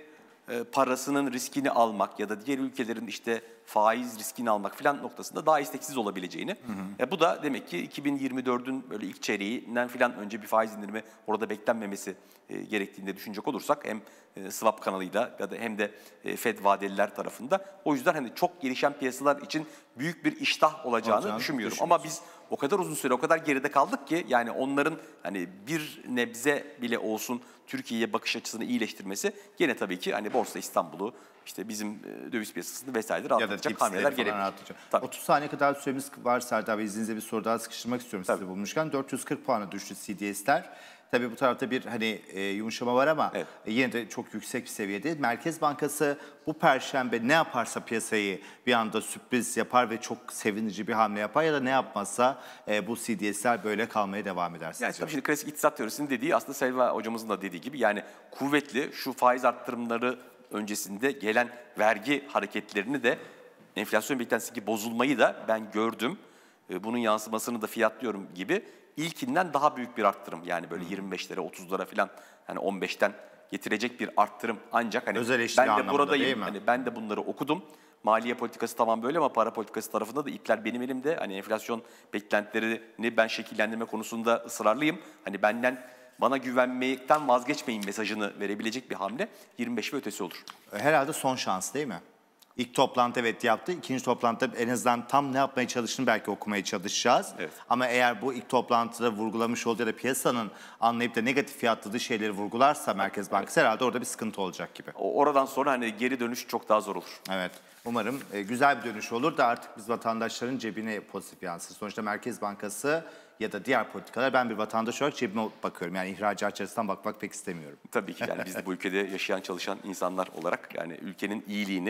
parasının riskini almak ya da diğer ülkelerin işte faiz riskini almak filan noktasında daha isteksiz olabileceğini. Bu da demek ki 2024'ün böyle ilk çeyreğinden filan önce bir faiz indirimi orada beklenmemesi gerektiğini düşünecek olursak hem swap kanalıyla ya da hem de Fed vadeliler tarafında. O yüzden hani çok gelişen piyasalar için büyük bir iştah olacağını düşünmüyorum. Ama biz o kadar uzun süre, o kadar geride kaldık ki yani onların hani bir nebze bile olsun Türkiye'ye bakış açısını iyileştirmesi gene tabii ki hani Borsa İstanbul'u, işte bizim döviz piyasasını vesaire rahatlatacak hamleler gelebilir. 30 saniye kadar süremiz var Serdar Bey. İzninizle bir soru daha sıkıştırmak istiyorum sizi bulmuşken. 440 puana düştü CDS'ler. Tabii bu tarafta bir hani yumuşama var ama yine de çok yüksek bir seviyede. Merkez Bankası bu perşembe ne yaparsa piyasayı bir anda sürpriz yapar ve çok sevinici bir hamle yapar ya da ne yapmazsa bu CDS'ler böyle kalmaya devam eder. Yani tabii şimdi klasik iktisat teorisinin dediği aslında Selva hocamızın da dediği gibi yani kuvvetli şu faiz arttırımları öncesinde gelen vergi hareketlerini de enflasyon beklentisi bozulmayı da ben gördüm. Bunun yansımasını da fiyatlıyorum gibi. İlkinden daha büyük bir arttırım yani böyle 25'lere 30'lara falan hani 15'ten getirecek bir arttırım ancak hani ben de buradayım hani ben de bunları okudum. Maliye politikası tamam böyle ama para politikası tarafında da ipler benim elimde. Hani enflasyon beklentilerini ben şekillendirme konusunda ısrarlıyım. Hani bana güvenmekten vazgeçmeyin mesajını verebilecek bir hamle 25 ve ötesi olur. Herhalde son şans değil mi? İlk toplantı evet yaptı. İkinci toplantıda en azından tam ne yapmaya çalıştığını belki okumaya çalışacağız. Evet. Ama eğer bu ilk toplantıda vurgulamış olduğu ya da piyasanın anlayıp da negatif fiyatladığı şeyleri vurgularsa Merkez Bankası herhalde orada bir sıkıntı olacak gibi. Oradan sonra hani geri dönüş çok daha zor olur. Evet. Umarım güzel bir dönüş olur da artık biz vatandaşların cebine pozitif yansır. Sonuçta Merkez Bankası ya da diğer politikalar ben bir vatandaş olarak cebime bakıyorum. Yani ihracat açısından bakmak pek istemiyorum. Tabii ki yani biz de bu ülkede yaşayan çalışan insanlar olarak yani ülkenin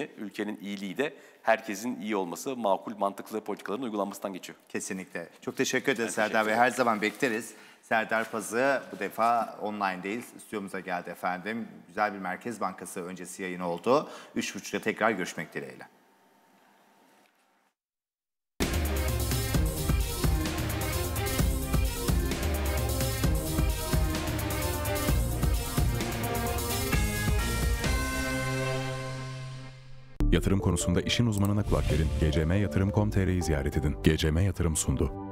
iyiliği de herkesin iyi olması, makul, mantıklı politikaların uygulanmasından geçiyor. Kesinlikle. Çok teşekkür ederiz Serdar Bey. Her zaman bekleriz. Serdar Pazı bu defa online değil, stüdyomuza geldi efendim. Güzel bir Merkez Bankası öncesi yayın oldu. 3.30'da tekrar görüşmek dileğiyle. Yatırım konusunda işin uzmanına kulak verin. GCM Yatırım.com.tr'yi ziyaret edin. GCM Yatırım sundu.